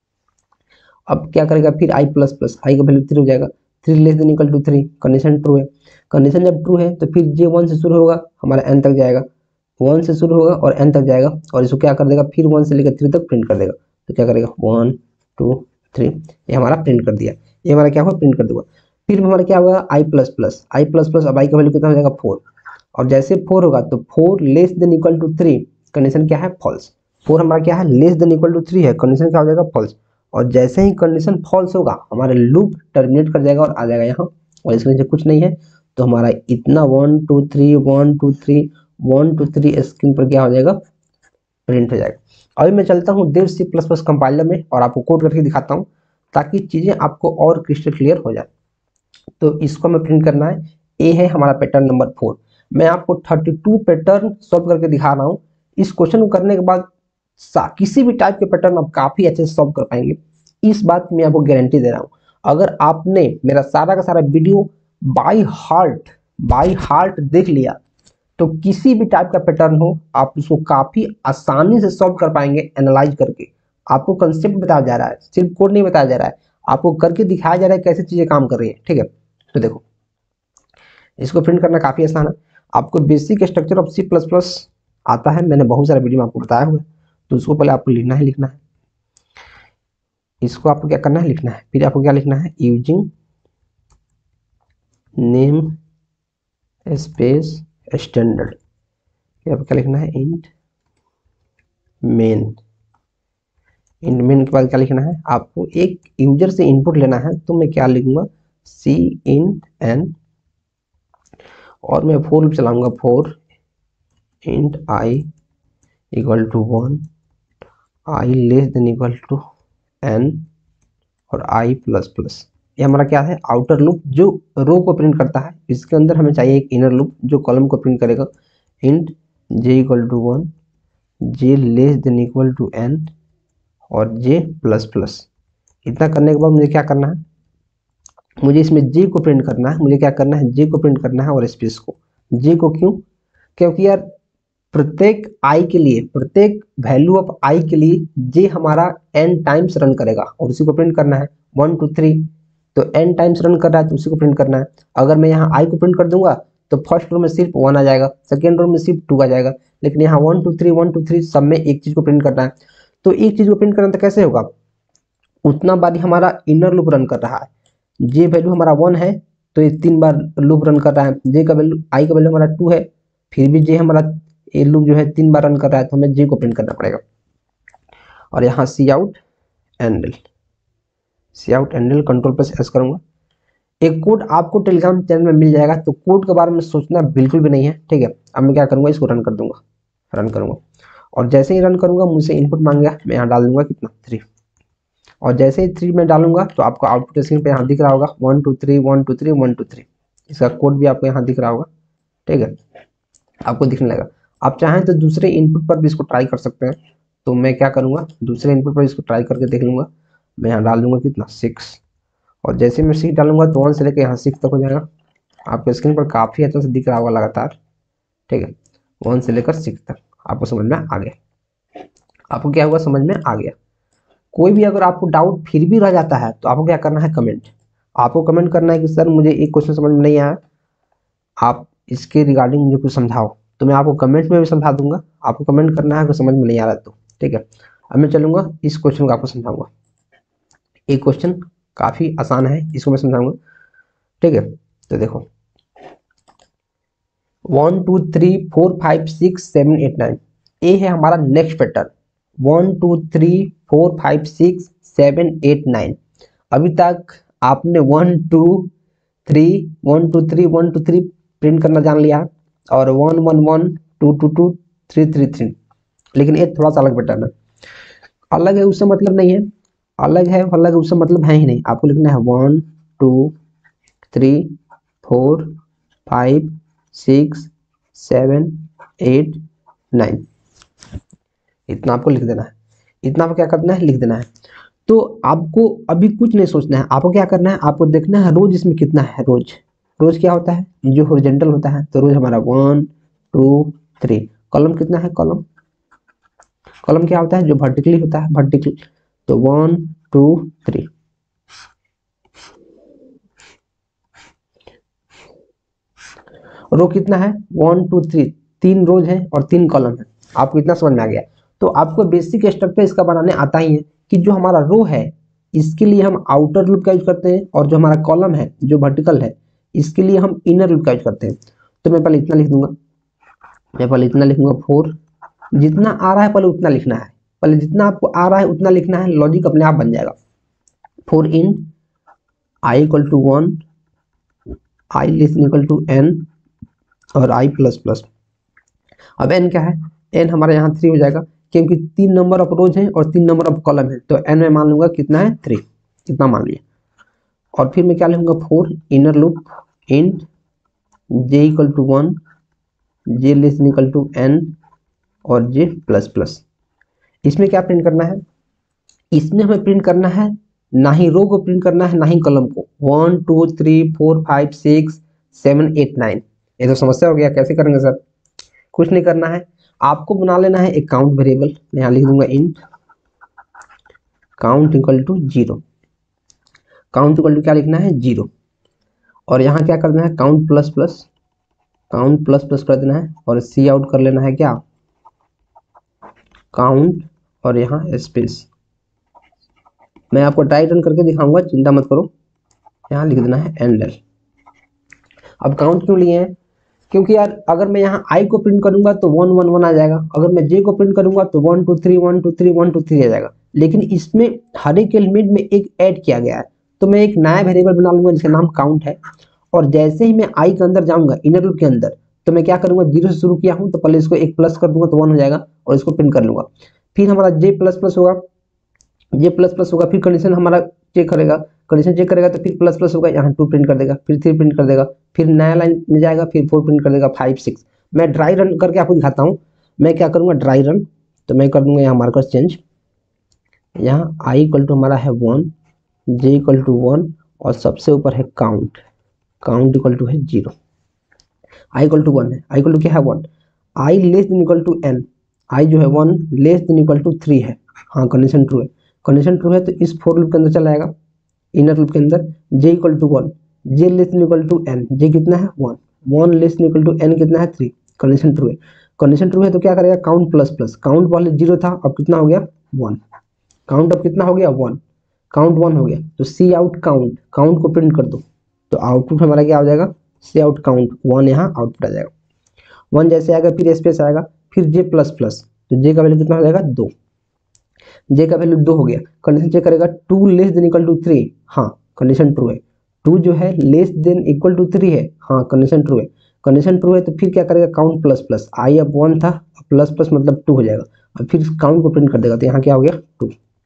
Speaker 1: अब क्या करेगा फिर आई प्लस प्लस, आई का वैल्यू 3 हो जाएगा, 3 less than equal to 3, condition true है, कंडीशन जब ट्रू है तो फिर जे 1 से शुरू होगा हमारा एन तक जाएगा, 1 से शुरू होगा और एन तक जाएगा, और इसको क्या कर देगा फिर 1 से लेकर 3 तक प्रिंट कर देगा, तो क्या करेगा 1 2 3, ये हमारा प्रिंट कर दिया, ये हमारा क्या हुआ प्रिंट कर दूंगा। फिर हमारा क्या होगा I plus plus, I plus plus, अब आई का वैल्यू कितना हो जाएगा 4, और जैसे 4 होगा तो 4 less than equal to 3, condition क्या है फॉल्स, 4 हमारा क्या है लेस देन इक्वल टू 3 है, कंडीशन क्या हो जाएगा फॉल्स, और जैसे ही कंडीशन फॉल्स होगा हमारा लूप टर्मिनेट कर जाएगा और आ जाएगा यहाँ, और इसके नीचे कुछ नहीं है, तो हमारा इतना 1 2 3 1 2 3 1 2 3 स्क्रीन पर क्या हो जाएगा प्रिंट हो जाएगा। अभी मैं चलता हूँ Dev C plus plus compiler में और आपको कोड करके दिखाता हूँ ताकि चीज़ें आपको और क्रिस्टल क्लियर हो जाए। तो इसको हमें प्रिंट करना है, ए है हमारा पैटर्न नंबर 4, मैं आपको 32 पैटर्न सॉल्व करके दिखा रहा हूँ। इस क्वेश्चन को करने के बाद किसी भी टाइप के पैटर्न आप काफ़ी अच्छे से सॉल्व कर पाएंगे, इस बात की मैं आपको गारंटी दे रहा हूँ। अगर आपने मेरा सारा का सारा वीडियो बाय हार्ट देख लिया तो किसी भी टाइप का पैटर्न हो आप उसको काफ़ी आसानी से सॉल्व कर पाएंगे एनालाइज करके। आपको कंसेप्ट बताया जा रहा है, सिर्फ कोड नहीं बताया जा रहा है, आपको करके दिखाया जा रहा है कैसे चीज़ें काम कर रही है, ठीक है। तो देखो इसको प्रिंट करना काफ़ी आसान है, आपको basic structure of C plus plus आता है, मैंने बहुत सारे वीडियो में आपको बताया हुआ है, तो उसको पहले आपको लिखना है, इसको आपको क्या करना है लिखना है, फिर आपको क्या लिखना है यूजिंग नेम स्पेस स्टैंडर्ड, फिर आपको क्या लिखना है इंट मेन के बाद क्या लिखना है, आपको एक यूजर से इनपुट लेना है, तो मैं क्या लिखूंगा सी इन एन, और मैं फोर लूप चलाऊंगा, for int I equal to 1, I less than equal to N और आई प्लस प्लस। ये हमारा क्या है आउटर लूप जो रो को प्रिंट करता है, इसके अंदर हमें चाहिए एक इनर लूप जो कॉलम को प्रिंट करेगा, int J equal to 1, J less than equal to N और जे प्लस प्लस। इतना करने के बाद मुझे क्या करना है, मुझे इसमें जे को प्रिंट करना है, मुझे क्या करना है जे को प्रिंट करना है और स्पेस को, जे को क्यों, क्योंकि यार प्रत्येक आई के लिए, प्रत्येक वैल्यू ऑफ आई के लिए जे हमारा n टाइम्स रन करेगा और उसी को प्रिंट करना है 1 2 3, तो n टाइम्स रन कर रहा है तो उसी को प्रिंट करना है। अगर मैं यहाँ आई को प्रिंट कर दूंगा तो फर्स्ट रो में सिर्फ 1 आ जाएगा, सेकेंड रो में सिर्फ 2 आ जाएगा, लेकिन यहाँ 1 2 3 1 2 3 सब में एक चीज को प्रिंट करना है। तो एक चीज को प्रिंट करना तो कैसे होगा, उतना बार हमारा इनर लूप रन कर रहा है, जे वैल्यू हमारा 1 है तो ये 3 बार लूप रन कर रहा है, जे का वैल्यू आई का वैल्यू हमारा 2 है, फिर भी जे हमारा ये लूप जो है 3 बार रन कर रहा है, तो हमें जे को प्रिंट करना पड़ेगा। और यहाँ c out endl control plus S करूंगा। एक कोड आपको टेलीग्राम चैनल में मिल जाएगा, तो कोड के बारे में सोचना बिल्कुल भी नहीं है, ठीक है। अब मैं क्या करूंगा इसको रन करूंगा, और जैसे ही रन करूंगा मुझसे इनपुट मांगेगा, मैं यहाँ डाल दूंगा कितना 3, और जैसे ही 3 में डालूंगा तो आपको आउटपुट स्क्रीन पे यहाँ दिख रहा होगा 1 2 3 1 2 3 1 2 3, इसका कोड भी आपको यहाँ दिख रहा होगा, ठीक है, आपको दिखने लगेगा। आप चाहें तो दूसरे इनपुट पर भी इसको ट्राई कर सकते हैं, तो मैं क्या करूँगा दूसरे इनपुट पर इसको ट्राई करके देख लूँगा। मैं यहाँ डाल दूंगा कितना 6, और जैसे मैं 6 डालूंगा तो 1 से लेकर यहाँ 6 तक हो जाएगा, आपके स्क्रीन पर काफ़ी अच्छा से दिख रहा होगा लगातार, ठीक है, 1 से लेकर 6 तक आपको समझ में आ गया। आपको क्या हुआ समझ में आ गया। कोई भी अगर आपको डाउट फिर भी रह जाता है तो आपको क्या करना है आपको कमेंट करना है कि सर मुझे एक क्वेश्चन समझ में नहीं आया, आप इसके रिगार्डिंग मुझे कुछ समझाओ, तो मैं आपको कमेंट में भी समझा दूंगा। आपको कमेंट करना है अगर समझ में नहीं आ रहा तो, ठीक है। अब मैं चलूंगा इस क्वेश्चन को आपको समझाऊंगा, एक क्वेश्चन काफ़ी आसान है, इसको मैं समझाऊंगा, ठीक है। तो देखो 1 2 3 4 5 6 7 8 9, ये है हमारा नेक्स्ट पैटर्न 1 2 3 4 5 6 7 8 9। अभी तक आपने 1 2 3 प्रिंट करना जान लिया और 1 1 1 2 2 2 3 3 3, लेकिन ये थोड़ा सा अलग पैटर्न है। अलग है उससे मतलब नहीं है, अलग है उससे मतलब है ही नहीं। आपको लिखना है 1 2 3 4 5 6 7 8 9, इतना आपको लिख देना है। इतना आपको क्या करना है, लिख देना है। तो आपको अभी कुछ नहीं सोचना है, आपको क्या करना है, आपको देखना है रोज इसमें कितना है। रोज रोज क्या होता है, जो हॉरिजॉन्टल होता है, तो रोज हमारा 1 2 3। कॉलम कितना है, कॉलम कॉलम क्या होता है, जो वर्टिकली होता है, वर्टिकल, तो 1 2 3। रो कितना है, 1 2 3, 3 रोज है और 3 कॉलम है। आपको इतना समझ में आ गया। तो आपको बेसिक स्ट्रक्चर इसका बनाने आता ही है कि जो हमारा रो है इसके लिए हम आउटर लूप का यूज करते हैं, और जो हमारा कॉलम है जो वर्टिकल है इसके लिए हम इनर लूप का यूज करते हैं। तो मैं पहले इतना लिख दूंगा, मैं पहले इतना लिखूंगा 4। जितना आ रहा है पहले उतना लिखना है, पहले जितना आपको आ रहा है उतना लिखना है, लॉजिक अपने आप बन जाएगा। 4 in i equal to 1, I less equal to N और आई प्लस प्लस। अब एन क्या है, एन हमारे यहाँ 3 हो जाएगा, क्योंकि 3 नंबर ऑफ रोज हैं और 3 नंबर ऑफ कॉलम है, तो एन में मान लूंगा कितना है, 3, इतना मान लिया। और फिर मैं क्या लिखूंगा, 4 inner loop int J equal to 1, J less equal to N और जे प्लस प्लस। इसमें क्या प्रिंट करना है, इसमें हमें प्रिंट करना है ना ही रो को प्रिंट करना है ना ही कॉलम को। 1 2 3 4 5 6 7 8 9। ये तो समस्या हो गया, कैसे करेंगे सर। कुछ नहीं करना है, आपको बना लेना है एक काउंट वेरिएबल। मैं यहाँ लिख दूंगा int count equal to 0। Count equal to क्या लिखना है, 0। और यहाँ क्या करना है, count plus plus, count plus plus कर देना है और सी आउट कर लेना है क्या, काउंट, और यहाँ स्पेस। मैं आपको ट्राई रन करके दिखाऊंगा, चिंता मत करो। यहाँ लिख देना है एंडर। अब काउंट क्यों लिए हैं, क्योंकि यार अगर मैं यहाँ आई को प्रिंट करूंगा तो 1 1 1 आ जाएगा, अगर मैं जे को प्रिंट करूंगा तो 1 2 3 1 2 3 1 2 3 आ जाएगा। लेकिन इसमें हर एक एलिमेंट में एक ऐड किया गया है, तो मैं एक नया वेरिएबल बना लूंगा जिसका नाम काउंट है। और जैसे ही मैं आई के अंदर जाऊंगा, इनर लूप के अंदर, तो मैं क्या करूंगा, 0 से शुरू किया हूं तो पहले इसको एक प्लस कर दूंगा तो 1 हो जाएगा और इसको प्रिंट कर लूंगा। फिर हमारा जे प्लस प्लस होगा, जे प्लस प्लस होगा, फिर कंडीशन हमारा चेक करेगा, कंडीशन चेक करेगा तो फिर प्लस प्लस होगा, यहाँ 2 प्रिंट कर देगा, फिर 3 प्रिंट कर देगा, फिर नया लाइन में जाएगा, फिर 4 प्रिंट कर देगा, 5 6। मैं ड्राई रन करके आपको दिखाता हूँ। मैं क्या करूँगा, ड्राई रन, तो मैं कर दूंगा यहाँ मार्कर चेंज। यहाँ आई इक्वल टू हमारा है 1, जे इक्वल टू 1 और सबसे ऊपर है काउंट, काउंट इक्वल टू है 0। आई इक्वल टू 1 है, आई इक्वल टू क्या है 1। आई less than equal to N, i जो है 1 लेस देन इक्वल टू 3 है, हाँ कंडीशन ट्रू है। कंडीशन ट्रू है तो इस फोर लूप के अंदर चला आएगा, इनर लूप के अंदर। J equal to 1, J less than equal to n, j कितना है 1, 1 less than equal to n कितना है 3, कंडीशन ट्रू है। कंडीशन ट्रू है तो क्या करेगा, काउंट प्लस प्लस, काउंट पहले 0 था अब कितना हो गया 1, काउंट अब कितना हो गया 1, काउंट 1 हो गया, तो सी आउट काउंट, काउंट को प्रिंट कर दो, तो आउटपुट हमारा क्या हो जाएगा, सी आउट काउंट 1, यहाँ आउटपुट आ जाएगा 1 जैसे आएगा, फिर स्पेस आएगा, फिर जे प्लस प्लस, तो जे का वैल्यू कितना हो जाएगा 2, जे का वैल्यू 2 हो गया। कंडीशन चेक करेगा 2 लेस देन इक्वल टू 3, हाँ कंडीशन ट्रू है। 2 जो है लेस देन इक्वल टू 3 है, हाँ कंडीशन ट्रू है। कंडीशन ट्रू है तो फिर क्या करेगा, काउंट प्लस प्लस, आई अब 1 था, प्लस प्लस मतलब 2 हो जाएगा, और फिर काउंट को प्रिंट कर देगा, तो यहाँ क्या हो गया 2।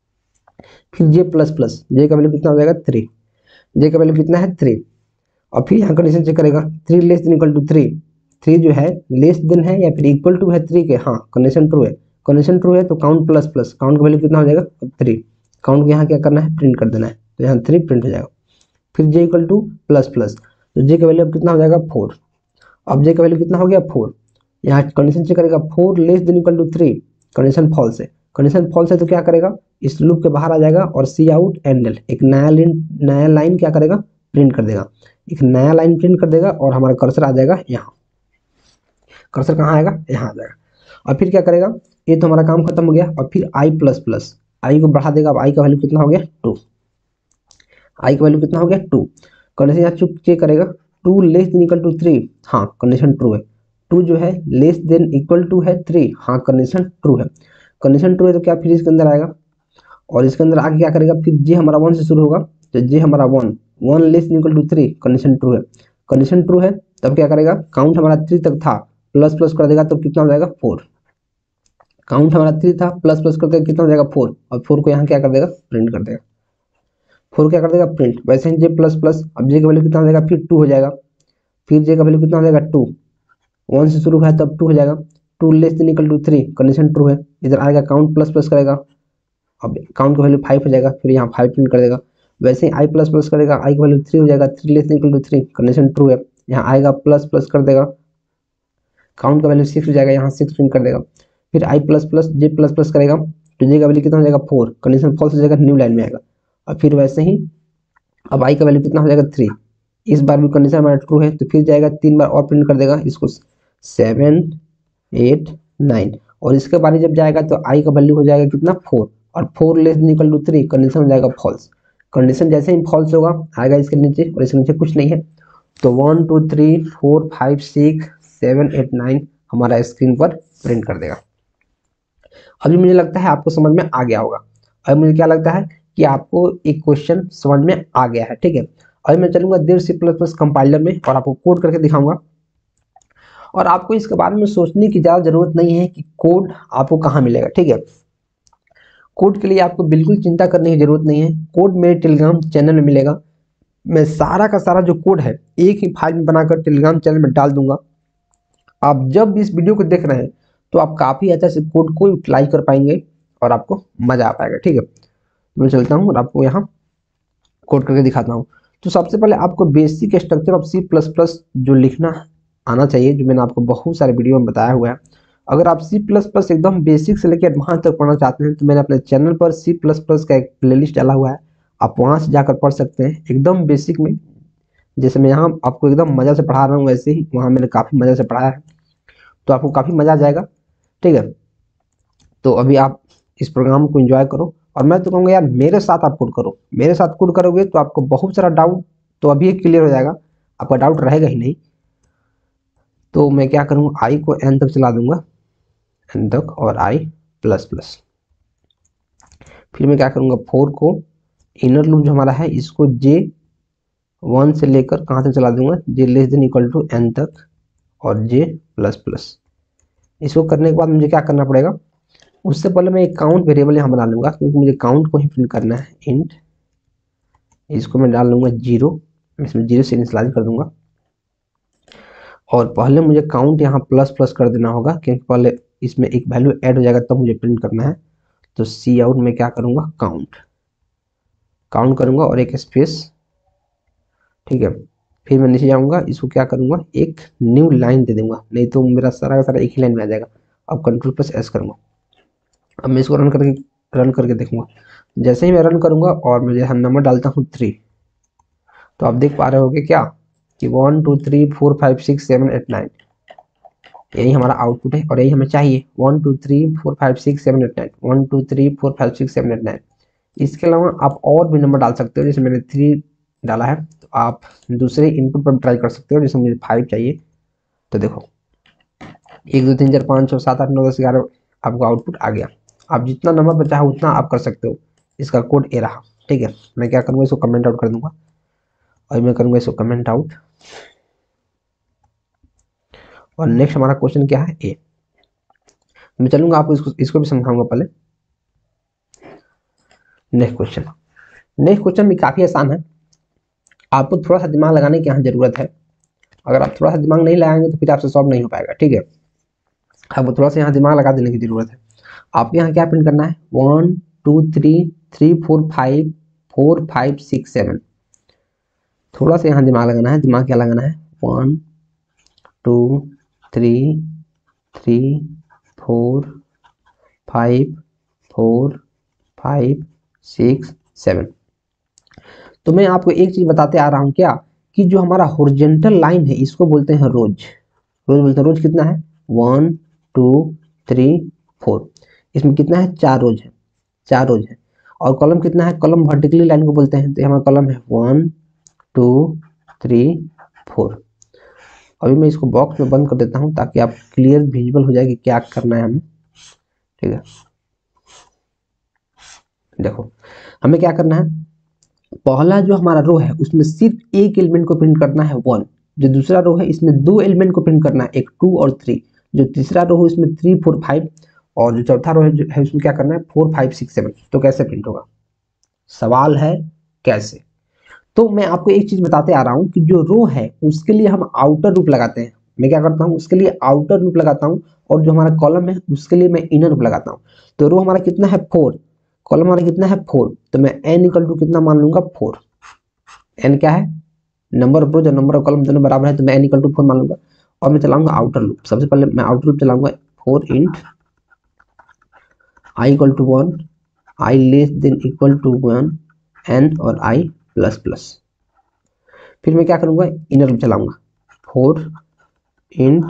Speaker 1: फिर जे प्लस प्लस, जे का वैल्यू कितना हो जाएगा 3, जे का वैल्यू कितना है 3, और फिर यहाँ कंडीशन चेक करेगा 3 लेस देन इक्वल टू 3, 3 जो है लेस देन है या फिर इक्वल टू है 3 के, हाँ कंडीशन ट्रू है। कंडीशन ट्रू है तो काउंट प्लस प्लस, काउंट का वैल्यू कितना हो जाएगा 3, काउंट को यहाँ क्या करना है, प्रिंट कर देना है, तो यहाँ 3 प्रिंट हो जाएगा। फिर j equal to plus plus, तो जे का वैल्यू अब कितना हो जाएगा 4, अब जे का वैल्यू कितना हो गया 4, यहाँ कंडीशन चेक करेगा 4 less than equal to 3, condition false है। कंडीशन फॉल्स है तो क्या करेगा, इस लूप के बाहर आ जाएगा और सी आउट एंडल, एक नया लाइन क्या करेगा, प्रिंट कर देगा, एक नया लाइन प्रिंट कर देगा और हमारा कर्सर आ जाएगा यहाँ। कर्सर कहाँ आएगा, यहाँ आ जाएगा। और फिर क्या करेगा, ये तो हमारा काम खत्म हो गया। और फिर आई प्लस प्लस, आई को बढ़ा देगा, अब आई का वैल्यू कितना हो गया 2, आई का वैल्यू कितना हो गया 2। कंडीशन यहाँ चेक करेगा 2 लेस देन इक्वल टू 3, हाँ कंडीशन ट्रू है। 2 जो है लेस देन इक्वल टू है 3, हाँ कंडीशन ट्रू है। कंडीशन ट्रू है तो क्या फिर इसके अंदर आएगा और इसके अंदर आके क्या करेगा, फिर जे हमारा 1 से शुरू होगा तो जे हमारा 1 less than equal to 3, condition true है। कंडीशन ट्रू है तब क्या करेगा, काउंट हमारा 3 तक था, प्लस प्लस कर देगा तो कितना हो जाएगा 4। काउंट हमारा 3 था, प्लस प्लस कर देगा कितना हो जाएगा 4, और 4 को यहाँ क्या कर देगा, प्रिंट कर देगा। 4 क्या कर देगा, प्रिंट। वैसे ही जे प्लस प्लस, अब जे का वैल्यू कितना हो जाएगा, फिर 2 हो जाएगा, फिर जे का वैल्यू कितना हो जाएगा 2, 1 से शुरू हुआ है तब 2 हो जाएगा। 2 less than equal to 3, condition true है। इधर आएगा काउंट प्लस प्लस करेगा, अब काउंट का वैल्यू 5 हो जाएगा, फिर यहाँ 5 प्रिंट कर देगा। वैसे ही आई प्लस प्लस करेगा, आई का वैल्यू 3 हो जाएगा, 3 less than equal to 3, condition true है। यहाँ आएगा प्लस प्लस कर देगा, काउंट का वैल्यू 6 हो जाएगा, यहाँ 6 प्रिंट कर देगा। फिर i plus plus j plus plus करेगा तो जे का वैल्यू कितना हो जाएगा 4, कंडीशन फॉल्स हो जाएगा, न्यू लाइन में आएगा। और फिर वैसे ही अब आई का वैल्यू कितना हो जाएगा 3, इस बार भी कंडीशन हमारा ट्रू है तो फिर जाएगा 3 बार और प्रिंट कर देगा इसको 7 8 9, और इसके बाद जब जाएगा तो आई का वैल्यू हो जाएगा कितना 4, और 4 less than equal to 3, condition हो जाएगा फॉल्स। कंडीशन जैसे ही फॉल्स होगा आएगा इसके नीचे, और इसके नीचे कुछ नहीं है, तो 1 2 3 4 5 6 7 8 9 हमारा स्क्रीन पर प्रिंट कर देगा। अभी मुझे लगता है आपको समझ में आ गया होगा। अभी मुझे क्या लगता है कि आपको एक क्वेश्चन समझ में आ गया है, ठीक है। अभी मैं चलूंगा देर सी प्लस प्लस कंपाइलर में और आपको कोड करके दिखाऊंगा, और आपको इसके बारे में सोचने की ज़्यादा जरूरत नहीं है कि कोड आपको कहाँ मिलेगा, ठीक है। कोड के लिए आपको बिल्कुल चिंता करने की जरूरत नहीं है, कोड मेरे टेलीग्राम चैनल में मिलेगा। मैं सारा का सारा जो कोड है एक ही फाइल में बनाकर टेलीग्राम चैनल में डाल दूंगा। आप जब इस वीडियो को देख रहे हैं तो आप काफ़ी अच्छा से कोड को अप्लाई कर पाएंगे और आपको मज़ा आ पाएगा, ठीक है। मैं चलता हूँ और आपको यहाँ कोड करके दिखाता हूँ। तो सबसे पहले आपको basic structure of C plus plus जो लिखना आना चाहिए, जो मैंने आपको बहुत सारे वीडियो में बताया हुआ है। अगर आप सी प्लस प्लस एकदम बेसिक से लेकर एडवांस तक पढ़ना चाहते हैं तो मैंने अपने चैनल पर सी प्लस प्लस का एक प्लेलिस्ट डाला हुआ है, आप वहाँ से जाकर पढ़ सकते हैं एकदम बेसिक में। जैसे मैं यहाँ आपको एकदम मज़ा से पढ़ा रहा हूँ वैसे ही वहाँ मैंने काफ़ी मज़े से पढ़ाया है, तो आपको काफ़ी मज़ा आ जाएगा, ठीक है। तो अभी आप इस प्रोग्राम को एंजॉय करो, और मैं तो कहूँगा यार मेरे साथ आप कोड करो, मेरे साथ कोड करोगे तो आपको बहुत सारा डाउट तो अभी क्लियर हो जाएगा, आपका डाउट रहेगा ही नहीं। तो मैं क्या करूँगा, आई को एन तक चला दूंगा, एन तक, और आई प्लस प्लस। फिर मैं क्या करूँगा 4 को इनर लूप जो हमारा है इसको जे 1 से लेकर कहाँ तक चला दूंगा, j less than equal to N तक, और जे प्लस प्लस। इसको करने के बाद मुझे क्या करना पड़ेगा, उससे पहले मैं एक काउंट वेरिएबल यहाँ बना लूँगा क्योंकि मुझे काउंट को ही प्रिंट करना है, इंट। इसको मैं डाल लूँगा 0, इसमें 0 से इनिशियलाइज कर दूंगा, और पहले मुझे काउंट यहाँ प्लस प्लस कर देना होगा क्योंकि पहले इसमें एक वैल्यू ऐड हो जाएगा तब मुझे प्रिंट करना है। तो सी आउट में क्या करूँगा, काउंट, काउंट करूँगा और एक स्पेस, ठीक है। फिर मैं नीचे जाऊँगा, इसको क्या करूँगा, एक न्यू लाइन दे दूँगा, नहीं तो मेरा सारा का सारा एक ही लाइन में आ जाएगा। अब कंट्रोल प्लस एस करूँगा, अब मैं इसको रन करके देखूंगा। जैसे ही मैं रन करूंगा और मैं यहाँ नंबर डालता हूँ 3, तो आप देख पा रहे होगे क्या कि 1 2 3 4 5 6 7 8 9 यही हमारा आउटपुट है, और यही हमें चाहिए 1 2 3 4 5 6 7 8 9 1 2 3 4 5 6 7 8 9। इसके अलावा आप और भी नंबर डाल सकते हो, जैसे मैंने 3 डाला है तो आप दूसरे इनपुट पर ट्राई कर सकते हो, जैसे मुझे 5 चाहिए। तो देखो 1 2 3 4 5 6 7 8 9 10 11 आपका आउटपुट आ गया। आप जितना नंबर बचा है उतना आप कर सकते हो। इसका कोड ए रहा, ठीक है। मैं क्या करूँगा, इसको कमेंट आउट कर दूंगा, और मैं करूँगा इसको कमेंट आउट, और नेक्स्ट हमारा क्वेश्चन क्या है, ए। मैं चलूंगा आपको इसको भी समझाऊंगा पहले। नेक्स्ट क्वेश्चन भी काफ़ी आसान है, आपको थोड़ा सा दिमाग लगाने की यहाँ जरूरत है। अगर आप थोड़ा सा दिमाग नहीं लगाएंगे तो फिर आपसे सॉल्व नहीं हो पाएगा, ठीक है। आपको थोड़ा सा यहाँ दिमाग लगा देने की जरूरत है। आपको यहाँ क्या प्रिंट करना है, 1 2 3 3 4 5 4 5 6 7। थोड़ा सा यहाँ दिमाग लगाना है, दिमाग क्या लगाना है, 1 2 3 3 4 5 4 5 6 7। तो मैं आपको एक चीज बताते आ रहा हूँ क्या, कि जो हमारा हॉरिजॉन्टल लाइन है इसको बोलते हैं रोज। रोज बोलते हैं, रोज कितना है 1 2 3 4, इसमें कितना है 4 रोज है, 4 रोज है। और कॉलम कितना है, कॉलम वर्टिकली लाइन को बोलते हैं, तो हमारा कॉलम है 1 2 3 4। अभी मैं इसको बॉक्स में बंद कर देता हूँ ताकि आप क्लियर विजुअल हो जाए कि क्या करना है हमें, ठीक है। देखो हमें क्या करना है, पहला जो हमारा रो है उसमें सिर्फ एक एलिमेंट को प्रिंट करना है 1, जो दूसरा रो है इसमें दो एलिमेंट को प्रिंट करना है, एक 2 और 3, जो तीसरा रो है इसमें 3 4 5, और जो चौथा रो है उसमें क्या करना है 4 5 6 7। तो कैसे प्रिंट होगा, सवाल है कैसे। तो मैं आपको एक चीज बताते आ रहा हूं कि जो रो है उसके लिए हम आउटर रूप लगाते हैं। मैं क्या करता हूं, उसके लिए आउटर रूप लगाता हूं, और जो हमारा कॉलम है उसके लिए मैं इनर रूप लगाता हूं। तो रो हमारा कितना है 4, कॉलम हमारा कितना है 4, तो मैं n इक्वल टू कितना मान लूंगा 4। n क्या है, नंबर ऑफ रो, जो नंबर ऑफ कॉलम दोनों बराबर है, तो मैं n इक्वल टू 4 मान लूंगा। और मैं चलाऊंगा आउटर लूप। सबसे पहले मैं आउटर लूप चलाऊंगा 4 int i equal to 1, i less than equal to 1, n और i प्लस प्लस। फिर मैं क्या करूंगा, इनर लूप चलाऊंगा 4 int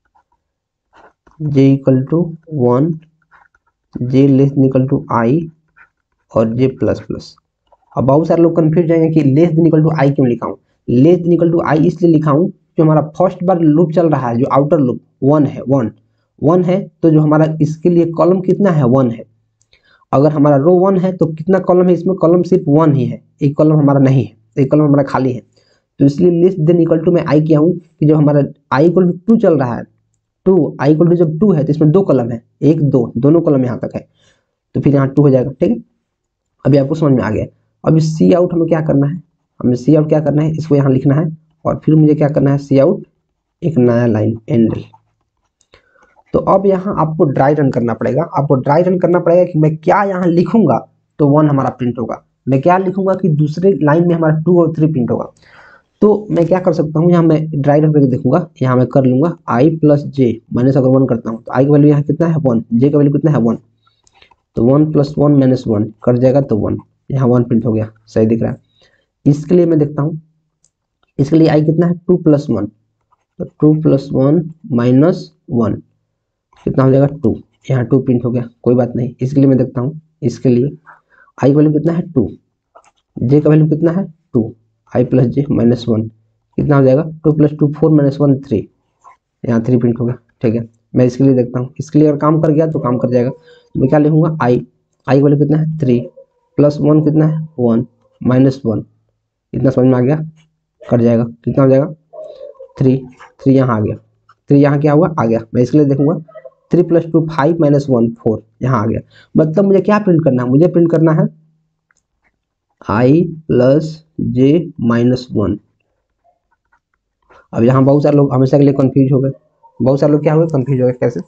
Speaker 1: j equal to 1, j less than equal to i और j प्लस प्लस। अब बहुत सारे लोग कंफ्यूज जाएंगे कि less than equal to i क्यों लिखा हूँ। Less than equal to i इसलिए लिखा हूँ जो हमारा फर्स्ट बार लूप चल रहा है, जो आउटर लूप 1 है, तो जो हमारा इसके लिए कॉलम कितना है 1 है। अगर हमारा रो 1 है तो कितना कॉलम है इसमें, कॉलम सिर्फ 1 ही है, एक कॉलम हमारा नहीं है, एक कॉलम हमारा खाली है। तो इसलिए लेस देन इक्वल टू में i किया हूँ कि जो हमारा i इक्वल टू 2 चल रहा है, 2 i इक्वल टू जब 2 है तो इसमें दो कॉलम है, 1 2 दोनों कॉलम यहाँ तक है, तो फिर यहाँ 2 हो जाएगा। ठीक है, अभी आपको समझ में आ गया। अब इस सी आउट हमें क्या करना है, हमें सी आउट क्या करना है, इसको यहाँ लिखना है, और फिर मुझे क्या करना है सी आउट एक नया लाइन एंडल। तो अब यहाँ आपको ड्राई रन करना पड़ेगा, आपको ड्राई रन करना पड़ेगा कि मैं क्या यहाँ लिखूंगा तो 1 हमारा प्रिंट होगा, मैं क्या लिखूंगा कि दूसरे लाइन में हमारा 2 और 3 प्रिंट होगा। तो मैं क्या कर सकता हूँ, यहाँ मैं ड्राई रन करके देखूंगा, यहाँ मैं कर लूंगा i प्लस जे माइनस अगर 1 करता हूँ तो i का वैल्यू यहाँ कितना है 1, j का वैल्यू कितना है 1, तो 1 प्लस 1 माइनस 1 कर जाएगा तो 1, यहाँ 1 प्रिंट हो गया, सही दिख रहा है। इसके लिए मैं देखता हूँ, इसके लिए i कितना है 2 प्लस 1, तो 2 प्लस 1 माइनस 1 कितना हो जाएगा 2, यहाँ 2 प्रिंट हो गया, कोई बात नहीं। इसके लिए मैं देखता हूँ, इसके लिए i का वैल्यू कितना है 2, j का वैल्यू कितना है 2, i प्लस जे माइनस 1 कितना हो जाएगा 2 प्लस 2 4 माइनस 1 3, यहाँ 3 प्रिंट हो गया। ठीक है, मैं इसके लिए देखता हूँ, इसके लिए अगर काम कर गया तो काम कर जाएगा। तो मैं क्या लिखूंगा i का वैल्यू कितना है 3 प्लस 1 कितना है 1 माइनस 1, इतना समझ में आ गया, कट जाएगा, कितना हो जाएगा 3 यहाँ आ गया, 3 यहाँ क्या हुआ आ गया। मैं इसके लिए देखूंगा 3 प्लस 2 5 माइनस 1 4 यहाँ आ गया। मतलब मुझे क्या प्रिंट करना है, मुझे प्रिंट करना है i प्लस जे माइनस 1। अब यहाँ बहुत सारे लोग हमेशा के लिए कंफ्यूज हो गए, बहुत सारे लोग क्या हो गए कंफ्यूज हो गए कैसे।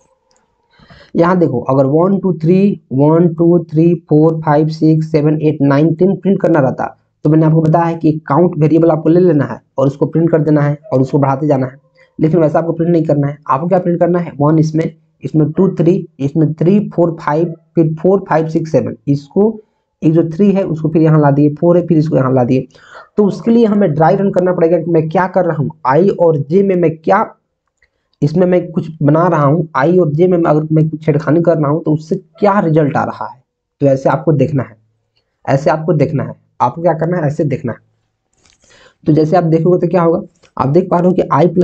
Speaker 1: यहाँ देखो, अगर 1 2 3 1 2 3 4 5 6 7 8 9 10 प्रिंट करना रहता तो मैंने आपको बताया है कि एक काउंट वेरिएबल आपको ले लेना है और उसको प्रिंट कर देना है और उसको बढ़ाते जाना है। लेकिन वैसा आपको प्रिंट नहीं करना है, आपको क्या प्रिंट करना है 1 इसमें 2 3 इसमें 3 4 5 फिर 4 5 6 7, इसको एक जो 3 है उसको फिर यहाँ ला दिए, 4 है फिर इसको यहाँ ला दिए। तो उसके लिए हमें ड्राई रन करना पड़ेगा कि मैं क्या कर रहा हूँ, आई और जे में मैं क्या, इसमें मैं कुछ बना रहा हूँ, आई और जे में अगर मैं कुछ छेड़खानी कर रहा हूँ तो उससे क्या रिजल्ट आ रहा है। तो ऐसे आपको देखना है, ऐसे आपको देखना है, आपको क्या करना है ऐसे देखना है। तो जैसे आप देखोगे तो क्या होगा, आप देख पा रहे हो कि आई प्लस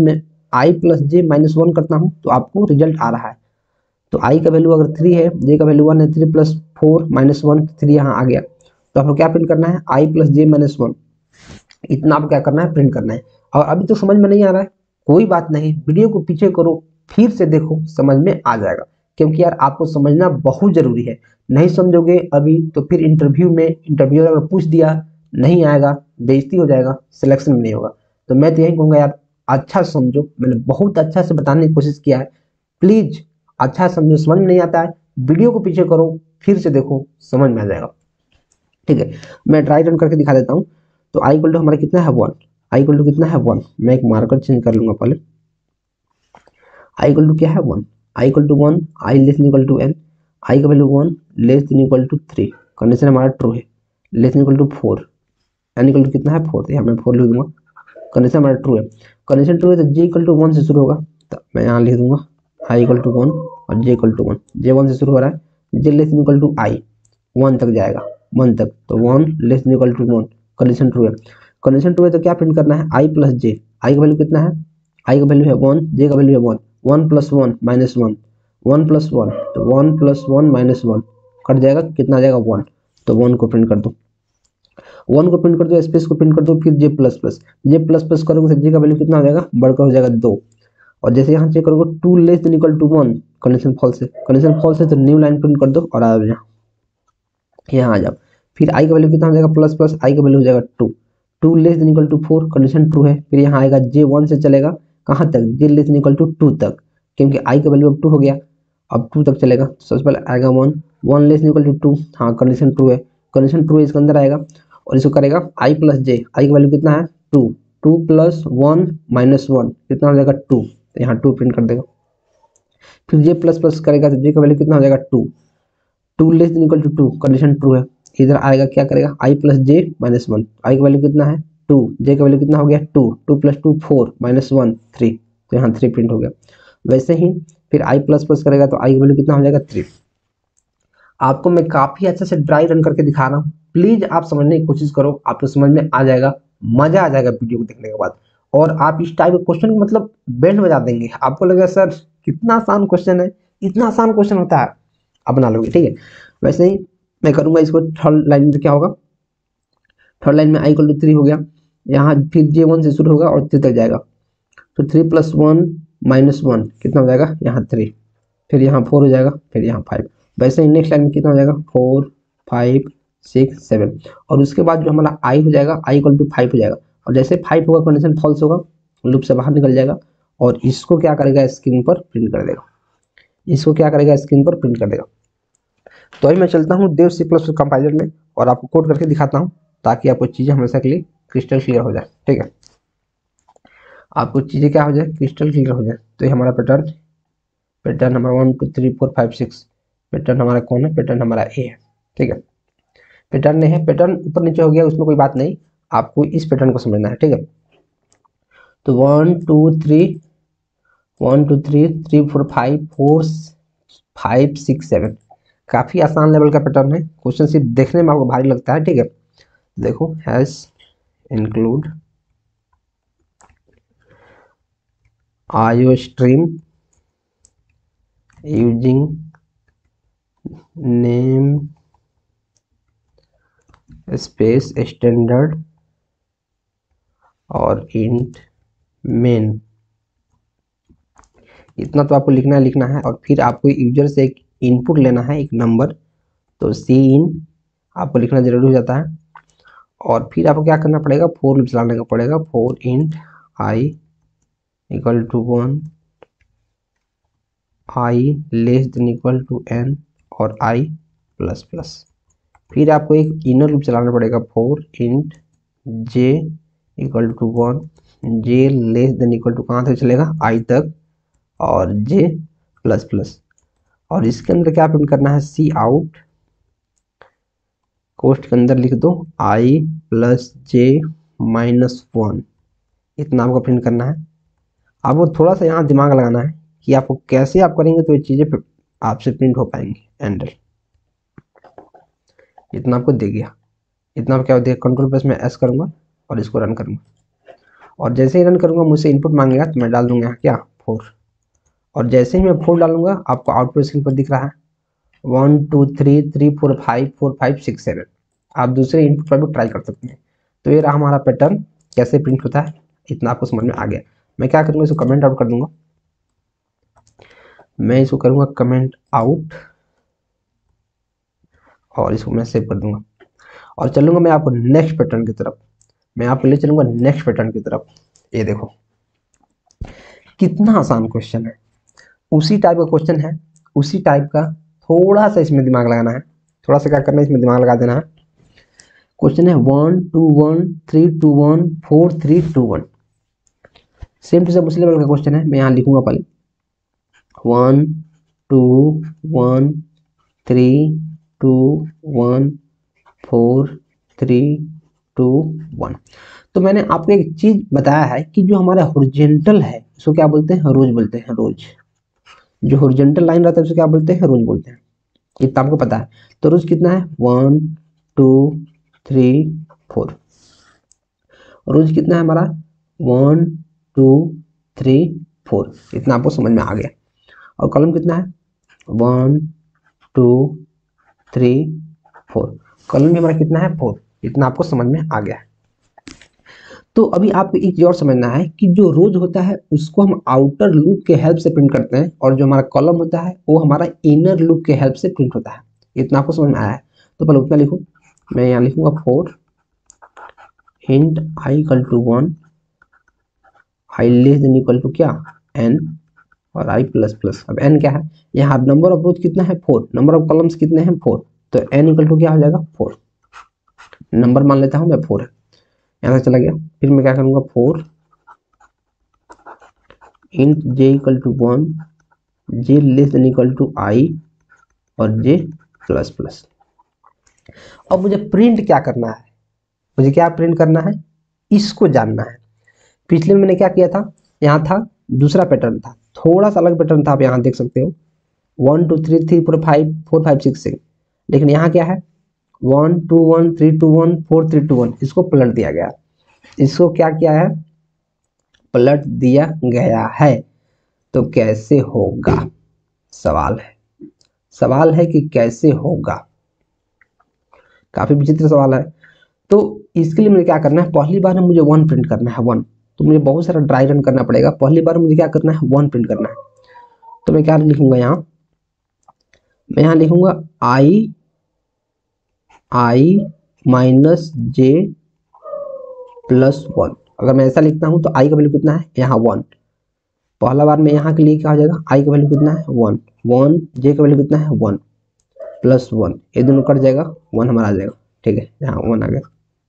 Speaker 1: जे माइनस 1 करता हूँ तो आपको रिजल्ट आ रहा है। तो आई का वैल्यू अगर 3 है, जे का वैल्यू 1 है, 3 प्लस 4 माइनस 1 3 यहाँ आ गया। तो आपको क्या प्रिंट करना है आई प्लस जे माइनस 1, इतना आपको क्या करना है प्रिंट करना है। और अभी तो समझ में नहीं आ रहा है, कोई बात नहीं, वीडियो को पीछे करो फिर से देखो, समझ में आ जाएगा। क्योंकि यार आपको समझना बहुत जरूरी है, नहीं समझोगे अभी तो फिर इंटरव्यू में इंटरव्यूअर अगर पूछ दिया नहीं आएगा, बेइज्जती हो जाएगा, सिलेक्शन में नहीं होगा। तो मैं तो यही कहूँगा यार अच्छा समझो, मैंने बहुत अच्छा से बताने की कोशिश किया है, प्लीज अच्छा समझो। समझ में नहीं आता है वीडियो को पीछे करो फिर से देखो, समझ में आ जाएगा। ठीक है, मैं ट्राई रन करके दिखा देता हूँ। तो आई इक्वल टू हमारा कितना है 1, आई इक्वल टू कितना है 1, मैं एक मार्कर चेंज कर लूंगा पहले। आई इक्वल टू क्या है 1, i equal to 1, I less than equal to n, i का value 1 less than equal to 3, condition हमारा ट्रू है, less than equal to 4, n equal to कितना है 4, यहाँ मैं 4 लिख दूंगा, कंडीशन हमारा ट्रू है। कंडीशन ट्रू है तो j इक्वल टू 1 से शुरू होगा, तो मैं यहाँ लिख दूंगा आई इक्वल टू 1 और j इक्वल टू 1, j 1 से शुरू हो रहा है, j less than equal to i 1 तक जाएगा, 1 तक, तो 1 less than equal to 1, condition true है। कंडीशन ट्रू है तो क्या प्रिंट करना है आई प्लस जे, आई का वैल्यू कितना है, आई का वैल्यू है 1, जे का वैल्यू है 1, 1 प्लस 1 माइनस 1, 1 प्लस 1 तो 1 प्लस 1 माइनस 1 कट जाएगा, कितना आ जाएगा 1, तो 1 को प्रिंट कर दो। 1 को प्रिंट कर दो, स्पेस को प्रिंट कर दो, फिर जे प्लस प्लस करोगे तो जे का वैल्यू कितना हो जाएगा, बढ़कर हो जाएगा 2। और जैसे यहाँ चेक करोगे 2 less than equal to 1, condition false है तो न्यू लाइन प्रिंट कर दो और आ जाओ, यहाँ आ जाओ। फिर आई का वैल्यू कितना हो जाएगा, प्लस आई का वैल्यू हो जाएगा 2, 2 less than equal to 4, condition true है। फिर यहाँ आएगा जे 1 से चलेगा कहाँ तक, जे लेस देन इक्वल टू 2 तक, क्योंकि आई का वैल्यू अब 2 हो गया, अब 2 तक चलेगा। तो सबसे पहले आएगा 1 लेस देन इक्वल टू 2, हाँ कंडीशन ट्रू है, कंडीशन ट्रू है, इसके अंदर आएगा और इसको करेगा आई प्लस जे, आई का वैल्यू कितना है 2, 2 प्लस 1 माइनस 1 कितना हो जाएगा 2, तो यहाँ 2 प्रिंट कर देगा। फिर जे प्लस करेगा तो जे का वैल्यू कितना हो जाएगा 2, 2 less than equal to 2, condition true है। इधर आएगा क्या करेगा, आई प्लस जे माइनस 1, आई का वैल्यू कितना है 2, जे का वैल्यू कितना हो गया 2, 2 प्लस 2 4 माइनस 1 3, तो यहाँ 3 प्रिंट हो गया। वैसे ही फिर आई प्लस करेगा तो आई का वैल्यू कितना हो जाएगा 3। आपको मैं काफी अच्छे से ड्राई रन करके दिखा रहा हूँ, प्लीज आप समझने की कोशिश करो, आपको समझ में आ जाएगा, मजा आ जाएगा वीडियो को देखने के बाद। और आप इस टाइप के क्वेश्चन को मतलब बैंड बजा देंगे, आपको लगेगा सर कितना आसान क्वेश्चन है, इतना आसान क्वेश्चन होता है, आप बना लोगे, ठीक है। वैसे ही मैं करूंगा इसको थर्ड लाइन में, क्या होगा थर्ड लाइन में आई इक्वल टू 3 हो गया, यहाँ फिर जे 1 से शुरू होगा और 3 तक जाएगा, तो 3 प्लस 1 माइनस 1 कितना हो जाएगा यहाँ 3, फिर यहाँ 4 हो जाएगा, फिर यहाँ 5। वैसे ही नेक्स्ट लाइन में कितना हो जाएगा 4 5 6 7, और उसके बाद जो हमारा आई हो जाएगा, आई इक्वल टू 5 हो जाएगा, और जैसे 5 होगा कंडीशन फॉल्स होगा, लूप से बाहर निकल जाएगा और इसको क्या करेगा स्क्रीन पर प्रिंट कर देगा, इसको क्या करेगा स्क्रीन पर प्रिंट कर देगा। तो अभी मैं चलता हूँ देव सी प्लस कंपाइलर में और आपको कोड करके दिखाता हूँ, ताकि आपको चीज़ें हमेशा के लिए क्रिस्टल क्लियर हो जाए, ठीक है। आपको चीज़ें क्या हो जाए, क्रिस्टल क्लियर हो जाए। तो ये हमारा पैटर्न नंबर 1 2 3 4 5 6, पैटर्न हमारा कौन है, पैटर्न हमारा ए है, ठीक है। पैटर्न है, पैटर्न ऊपर नीचे हो गया उसमें कोई बात नहीं, आपको इस पैटर्न को समझना है, ठीक है। तो 1 2 3 1 2 3 3 4 5 4 5 6 7, काफी आसान लेवल का पैटर्न है, क्वेश्चन सिर्फ देखने में आपको भारी लगता है, ठीक है। देखो hash include iostream using namespace standard और इंट मेन, इतना तो आपको लिखना है। और फिर आपको यूजर से एक इनपुट लेना है, एक नंबर, तो सी इन आपको लिखना जरूरी हो जाता है। और फिर आपको क्या करना पड़ेगा, फोर लूप चलाने का पड़ेगा, for int I equal to 1, I less than equal to N और आई प्लस प्लस। फिर आपको एक इनर लूप चलाना पड़ेगा, for int J equal to 1, J less than equal to कहाँ तक चलेगा, आई तक, और जे प्लस प्लस। और इसके अंदर क्या प्रिंट करना है, सी आउट, कोष्ट के अंदर लिख दो आई प्लस जे माइनस 1, इतना आपको प्रिंट करना है। आपको थोड़ा सा यहाँ दिमाग लगाना है कि आपको कैसे आप करेंगे तो ये चीज़ें आपसे प्रिंट हो पाएंगी। एंडर इतना आपको दे गया, इतना आप क्या देगा, कंट्रोल प्लस में एस करूँगा और इसको रन करूँगा, और जैसे ही रन करूँगा मुझसे इनपुट मांगेगा तो मैं डाल दूंगा यहाँ क्या 4, और जैसे ही मैं 4 डालूंगा आपको आउटपुट स्क्रीन पर दिख रहा है 1 2 3 3 4 5 4 5 6 7। आप दूसरे इनपुट पर भी ट्राई कर सकते हैं। तो ये रहा हमारा पैटर्न कैसे प्रिंट होता है, इतना आपको समझ में आ गया। मैं क्या करूँगा, इसको कमेंट आउट कर दूंगा, मैं इसको करूँगा कमेंट आउट और इसको मैं सेव कर दूंगा, और चलूंगा मैं आपको नेक्स्ट पैटर्न की तरफ, मैं आपको ले चलूंगा नेक्स्ट पैटर्न की तरफ। ये देखो कितना आसान क्वेश्चन है, उसी टाइप का क्वेश्चन है, उसी टाइप का, थोड़ा सा इसमें दिमाग लगाना है, थोड़ा सा क्या करना है इसमें दिमाग लगा देना है। क्वेश्चन है 1 2 1 3 2 1 4 3 2 1, सेम टू सेम उसी लेवल का क्वेश्चन है। मैं यहाँ लिखूंगा पहले 1 2 1 3 2 1 4 3 2 1। तो मैंने आपको एक चीज बताया है कि जो हमारा हॉरिजॉन्टल है उसको क्या बोलते हैं, रोज बोलते हैं, रोज। जो हॉरिजॉन्टल लाइन रहता है उसको क्या बोलते हैं, रोज बोलते हैं, इतना आपको पता है। तो रोज कितना है 1 2 3 4, रोज कितना है हमारा 1 2 3 4, इतना आपको समझ में आ गया। और कॉलम कितना है 1 2 3 4, कॉलम भी हमारा कितना है 4। इतना आपको समझ में आ गया है। तो अभी आपको एक चीज और समझना है कि जो रोज होता है उसको हम आउटर लूप के हेल्प से प्रिंट करते हैं, और जो हमारा कॉलम होता है वो हमारा इनर लूप के हेल्प से प्रिंट होता है। इतना आपको समझ में आया है। तो पहले उतना लिखूँ, मैं यहाँ लिखूंगा 4 hint i equal to 1, I less than equal to क्या n, और आई प्लस प्लस। अब n क्या है, यहाँ नंबर ऑफ रोज कितना है 4, नंबर ऑफ कॉलम्स कितने हैं 4, तो n इक्वल टू क्या हो जाएगा 4, नंबर मान लेता हूँ मैं 4 है, यहाँ से चला गया। फिर मैं क्या करूँगा 4 int j equal to 1, j less than equal to i और j प्लस प्लस। अब मुझे प्रिंट क्या करना है, मुझे क्या प्रिंट करना है, इसको जानना है। पिछले में मैंने क्या किया था, यहाँ था दूसरा पैटर्न था, थोड़ा सा अलग पैटर्न था, आप यहाँ देख सकते हो 1 2 3 3 4 5 4 5 6 6, लेकिन यहाँ क्या है 1 2 1 3 2 1 4 3 2 1, इसको पलट दिया गया। इसको क्या किया है, पलट दिया गया है। तो कैसे होगा, सवाल है, सवाल है कि कैसे होगा, काफी विचित्र सवाल है। तो इसके लिए मुझे क्या करना है, पहली बार मुझे 1 प्रिंट करना है 1, तो मुझे बहुत सारा ड्राई रन करना पड़ेगा। पहली बार मुझे क्या करना है 1 प्रिंट करना है, तो मैं क्या लिखूंगा यहाँ, मैं यहाँ लिखूंगा आई माइनस जे प्लस 1। अगर मैं ऐसा लिखता हूँ तो आई का वैल्यू कितना है यहाँ 1, पहला बार में यहाँ के लिए क्या हो जाएगा, आई का वैल्यू कितना है 1 1, जे का वैल्यू कितना है 1 प्लस 1, ये दोनों कट जाएगा 1 हमारा आ जाएगा। ठीक है, यहाँ 1 आ गया,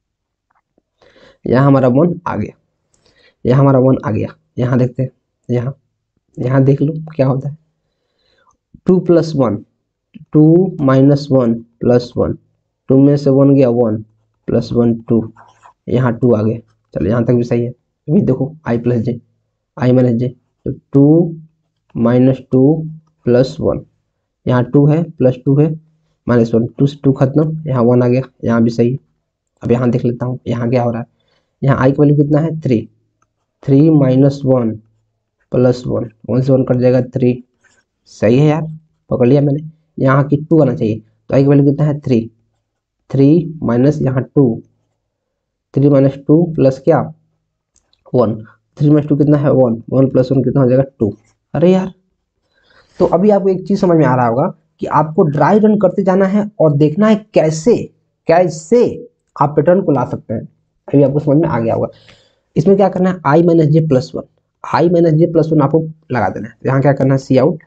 Speaker 1: यहाँ हमारा 1 आ गया, यहाँ हमारा 1 आ गया। यहाँ देखते हैं, यहाँ यहाँ देख लो क्या होता है, 2 प्लस 1, 2 माइनस 1 प्लस 1, 2 में से 1 गया 1 प्लस 1 2, यहाँ 2 आ गया। चलो यहाँ तक भी सही है। अभी देखो आई प्लस जे, आई माइनस जे, तो 2 माइनस 2 प्लस 1, यहाँ 2 है प्लस 2 है माइनस 1, 2 से 2 खत्म, यहाँ 1 आ गया, यहाँ भी सही है। अब यहाँ देख लेता हूँ यहाँ क्या हो रहा है, यहाँ आई का वैल्यू कितना है 3, 3 माइनस 1 प्लस 1, 1 से 1 कट जाएगा 3, सही है यार, पकड़ लिया मैंने। यहाँ की 2 आना चाहिए, तो आई का वैल्यू कितना है 3, 3 माइनस यहाँ 2, 3 माइनस 2 प्लस क्या 1, 3 माइनस 2 कितना है 1, 1 प्लस 1 कितना हो जाएगा 2। अरे यार, तो अभी आपको एक चीज समझ में आ रहा होगा कि आपको ड्राई रन करते जाना है और देखना है कैसे कैसे आप पैटर्न को ला सकते हैं। अभी आपको समझ में आ गया होगा। इसमें क्या करना है, i minus j plus 1, i minus j plus 1 आपको लगा देना है। यहाँ क्या करना है, c out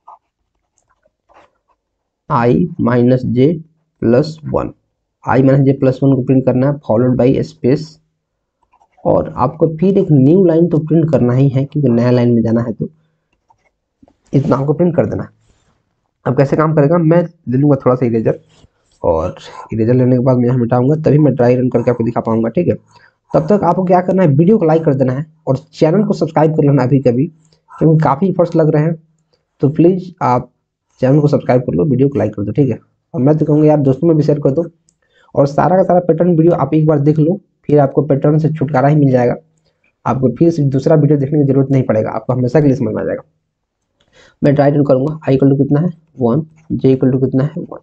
Speaker 1: i minus j plus 1, i minus j plus 1 को प्रिंट करना है फॉलोड बाई स्पेस, और आपको फिर एक न्यू लाइन तो प्रिंट करना ही है क्योंकि नया लाइन में जाना है, तो इतना आपको प्रिंट कर देना है। अब कैसे काम करेगा, मैं ले लूँगा थोड़ा सा इरेजर, और इरेजर लेने के बाद मैं यहाँ मिटाऊंगा, तभी मैं ड्राई रन करके आपको दिखा पाऊंगा। ठीक है, तब तक आपको क्या करना है, वीडियो को लाइक कर देना है और चैनल को सब्सक्राइब कर लेना अभी कभी, क्योंकि काफ़ी एफर्ट्स लग रहे हैं। तो प्लीज़ आप चैनल को सब्सक्राइब कर लो, वीडियो को लाइक कर दो। ठीक है, और मैं तो कहूँगा यार दोस्तों में भी शेयर कर दो, और सारा का सारा पैटर्न वीडियो आप एक बार देख लो, फिर आपको पैटर्न से छुटकारा ही मिल जाएगा। आपको फिर से दूसरा वीडियो देखने की जरूरत नहीं पड़ेगा, आपको हमेशा के लिए समझ में आ जाएगा। मैं ड्राई रन करूँगा, आई इक्वल टू कितना है 1, जे इक्वल टू कितना है 1।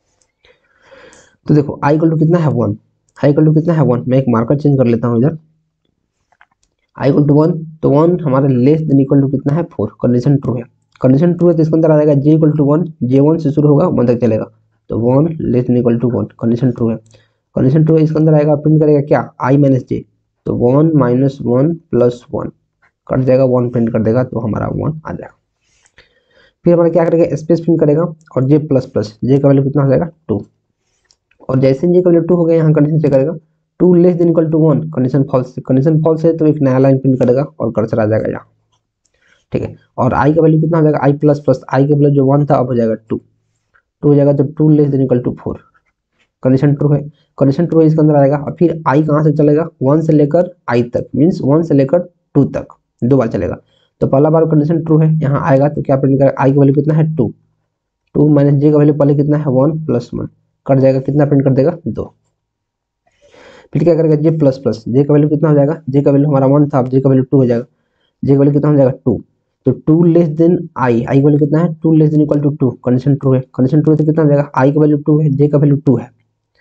Speaker 1: तो देखो आई इक्वल टू कितना है 1, आई इक्वल टू कितना है 1, मैं एक मार्कर चेंज कर लेता हूँ इधर, आई इक्वल टू 1, तो 1 हमारा लेस देन इक्वल टू कितना है 4, कंडीशन ट्रू है। कंडीशन ट्रू है तो इसके अंदर आ जाएगा जे इक्वल टू 1, जे 1 से शुरू होगा 1 तक चलेगा, तो 1 less than equal to 1, condition true है। कंडीशन ट्रू है, इसके अंदर आएगा प्रिंट करेगा क्या आई माइनस जे, तो 1 माइनस 1 प्लस 1 कट जाएगा, 1 प्रिंट कर देगा तो हमारा 1 आ जाएगा। फिर हमारा क्या करेगा, स्पेस प्रिंट करेगा और जे प्लस प्लस, जे का वैल्यू कितना हो जाएगा 2, और जैसे जे का वैल्यू 2 हो गया, यहाँ कंडीशन चेक करेगा 2 less than equal to 1, condition false, condition false है तो एक नया लाइन प्रिंट करेगा और कर्सर आ जाएगा यहाँ। ठीक है, और आई का वैल्यू कितना हो जाएगा, आई प्लस प्लस, आई का वैल्यू जो 1 था अब हो जाएगा 2, 2 हो जाएगा तो 2 less than equal to 4, condition true है। कंडीशन ट्रू है, इसके अंदर आएगा, और फिर आई कहाँ से चलेगा 1 से लेकर आई तक, मीन्स 1 से लेकर 2 तक 2 बार चलेगा। तो पहला बार कंडीशन ट्रू है, यहाँ आएगा तो क्या प्रिंट करेगा, आई का वैल्यू कितना है 2, 2 माइनस जे का वैल्यू पहले कितना है 1 प्लस 1, कट जाएगा, कितना प्रिंट कर देगा 2। फिर क्या करेगा, जे प्लस प्लस, जे का वैल्यू कितना हो जाएगा, जे का वैल्यू हमारा 1 था, अब जे का वैल्यू 2 हो जाएगा, जे का वैल्यू कितना हो जाएगा 2, तो 2 लेस देन आई, आई का वैल्यू कितना है 2 less than equal to 2, condition true है। कंडीशन ट्रू है तो कितना हो जाएगा, आई का वैल्यू 2 है, जे का वैल्यू 2 है,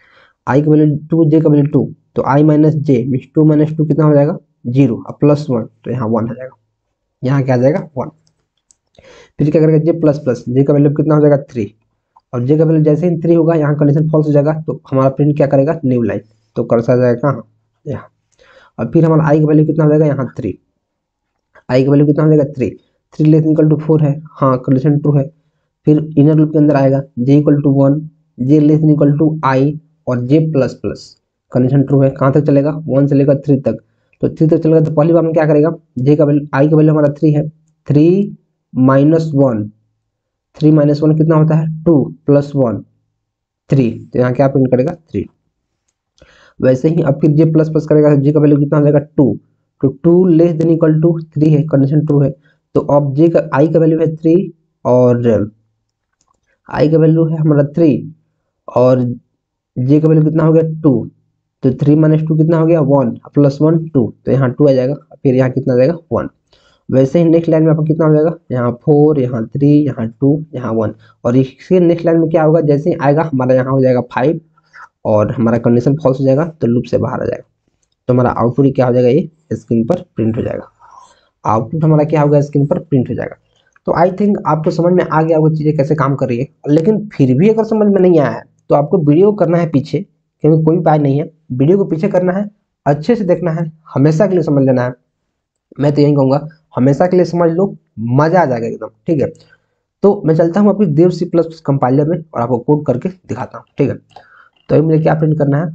Speaker 1: आई का वैल्यू 2, जे का वैल्यू 2, तो i minus j means 2 minus 2 कितना हो जाएगा 0, अब प्लस 1 तो यहाँ 1 हो जाएगा, यहाँ क्या आ जाएगा 1। फिर क्या करेगा जे प्लस प्लस, जे का वैल्यू कितना हो जाएगा 3, और जे का वैल्यू जैसे ही 3 होगा यहाँ कंडीशन फॉल्स हो जाएगा, तो हमारा प्रिंट क्या करेगा न्यू लाइन, तो कर्सर आ जाएगा कहाँ यहाँ। और फिर हमारा आई का वैल्यू कितना हो जाएगा यहाँ 3, आई का वैल्यू कितना हो जाएगा 3, 3 लेस इक्वल टू 4 है, हाँ कंडीशन ट्रू है। फिर इनर लूप के अंदर आएगा j equal to 1, J less equal to i और जे प्लस प्लस, कंडीशन ट्रू है। कहाँ तक चलेगा 1 से लेकर 3 तक, तो 3 तक चलेगा तो पहली बार में क्या करेगा जे का वैल्यू, आई का वैल्यू हमारा 3 है, 3 माइनस 1, 3 माइनस 1 कितना होता है 2 प्लस 1 3, तो यहाँ क्या प्रिंट करेगा 3। वैसे ही अब फिर जे प्लस प्लस करेगा, जे का वैल्यू कितना हो जाएगा 2, तो 2 लेस देन इक्वल टू 3 है, कंडीशन ट्रू है। तो अब जे का आई का वैल्यू है 3 और आई का वैल्यू है हमारा 3 और जे का वैल्यू कितना हो गया 2, तो 3 माइनस 2 कितना हो गया 1 प्लस 1 2, तो यहाँ 2 आ जाएगा, फिर यहाँ कितना आ जाएगा 1। वैसे ही नेक्स्ट लाइन में आपको कितना हो जाएगा यहाँ 4, यहाँ 3, यहाँ 2, यहाँ 1, और इसके नेक्स्ट लाइन में क्या होगा जैसे ही आएगा हमारा यहाँ हो जाएगा 5 और हमारा कंडीशन फॉल्स हो जाएगा तो लूप से बाहर आ जाएगा, तो हमारा आउटपुट क्या हो जाएगा ये स्क्रीन पर प्रिंट हो जाएगा, आउटपुट हमारा क्या होगा स्क्रीन पर प्रिंट हो जाएगा। तो आई थिंक आपको समझ में आ गया वो चीज़ें कैसे काम कर रही है, लेकिन फिर भी अगर समझ में नहीं आया है तो आपको वीडियो करना है पीछे, क्योंकि कोई उपाय नहीं है, वीडियो को पीछे करना है, अच्छे से देखना है, हमेशा के लिए समझ लेना है। मैं तो यही कहूँगा हमेशा के लिए समझ लो, मजा आ जाएगा एकदम, ठीक है। तो मैं चलता हूँ अपनी देव सी प्लस कंपाइलर में और आपको कोड करके दिखाता हूँ, ठीक है। तो अभी मुझे क्या प्रिंट करना है,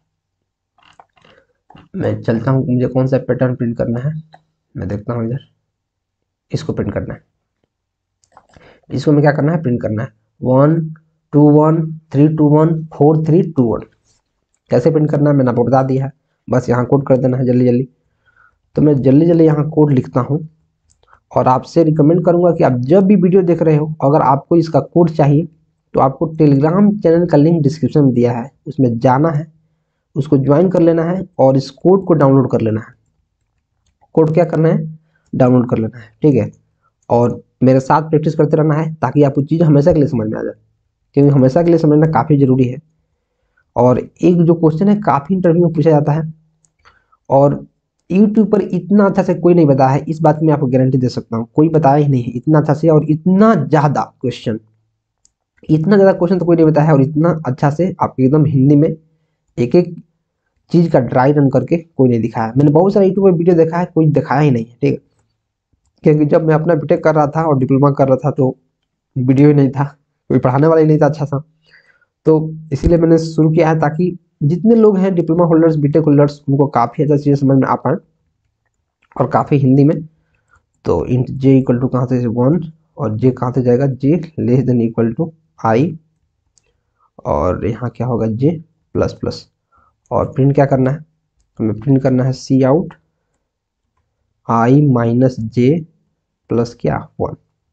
Speaker 1: मैं चलता हूँ, मुझे कौन सा पैटर्न प्रिंट करना है मैं देखता हूँ इधर, इसको प्रिंट करना है, इसको मैं क्या करना है प्रिंट करना है 1 2 1 3 2 1 4 3 2 1। कैसे प्रिंट करना है मैंने आपको बता दिया है, बस यहाँ कोड कर देना है जल्दी जल्दी। तो मैं जल्दी जल्दी यहाँ कोड लिखता हूँ और आपसे रिकमेंड करूँगा कि आप जब भी वीडियो देख रहे हो अगर आपको इसका कोड चाहिए तो आपको टेलीग्राम चैनल का लिंक डिस्क्रिप्शन में दिया है, उसमें जाना है, उसको ज्वाइन कर लेना है और इस कोड को डाउनलोड कर लेना है। कोड क्या करना है डाउनलोड कर लेना है, ठीक है। और मेरे साथ प्रैक्टिस करते रहना है ताकि आपको चीज़ हमेशा के लिए समझ में आ जाए, क्योंकि हमेशा के लिए समझना काफ़ी ज़रूरी है। और एक जो क्वेश्चन है काफ़ी इंटरव्यू में पूछा जाता है और यूट्यूब पर इतना अच्छा से कोई नहीं बताया है, इस बात में आपको गारंटी दे सकता हूँ, कोई बताया ही नहीं है इतना अच्छा से, और इतना ज़्यादा क्वेश्चन, इतना ज़्यादा क्वेश्चन तो कोई नहीं बताया है, और इतना अच्छा से आपको एकदम हिंदी में एक एक चीज़ का ड्राई रन करके कोई नहीं दिखाया। मैंने बहुत सारा यूट्यूब पर वीडियो देखा है, कोई दिखाया ही नहीं है, ठीक है। क्योंकि जब मैं अपना बीटेक कर रहा था और डिप्लोमा कर रहा था तो वीडियो ही नहीं था, कोई पढ़ाने वाला ही नहीं था अच्छा सा, तो इसीलिए मैंने शुरू किया है ताकि जितने लोग हैं डिप्लोमा होल्डर्स बीटेक होल्डर्स उनको काफ़ी अच्छा चीज़ें समझ में आ पाए और काफ़ी हिंदी में। तो इंट जे इक्वल टू कहाँ से 1 और जे कहाँ से जाएगा j less than equal to i, और यहाँ क्या होगा जे प्लस प्लस, और प्रिंट क्या करना है हमें प्रिंट करना है c out i minus j plus क्या 1।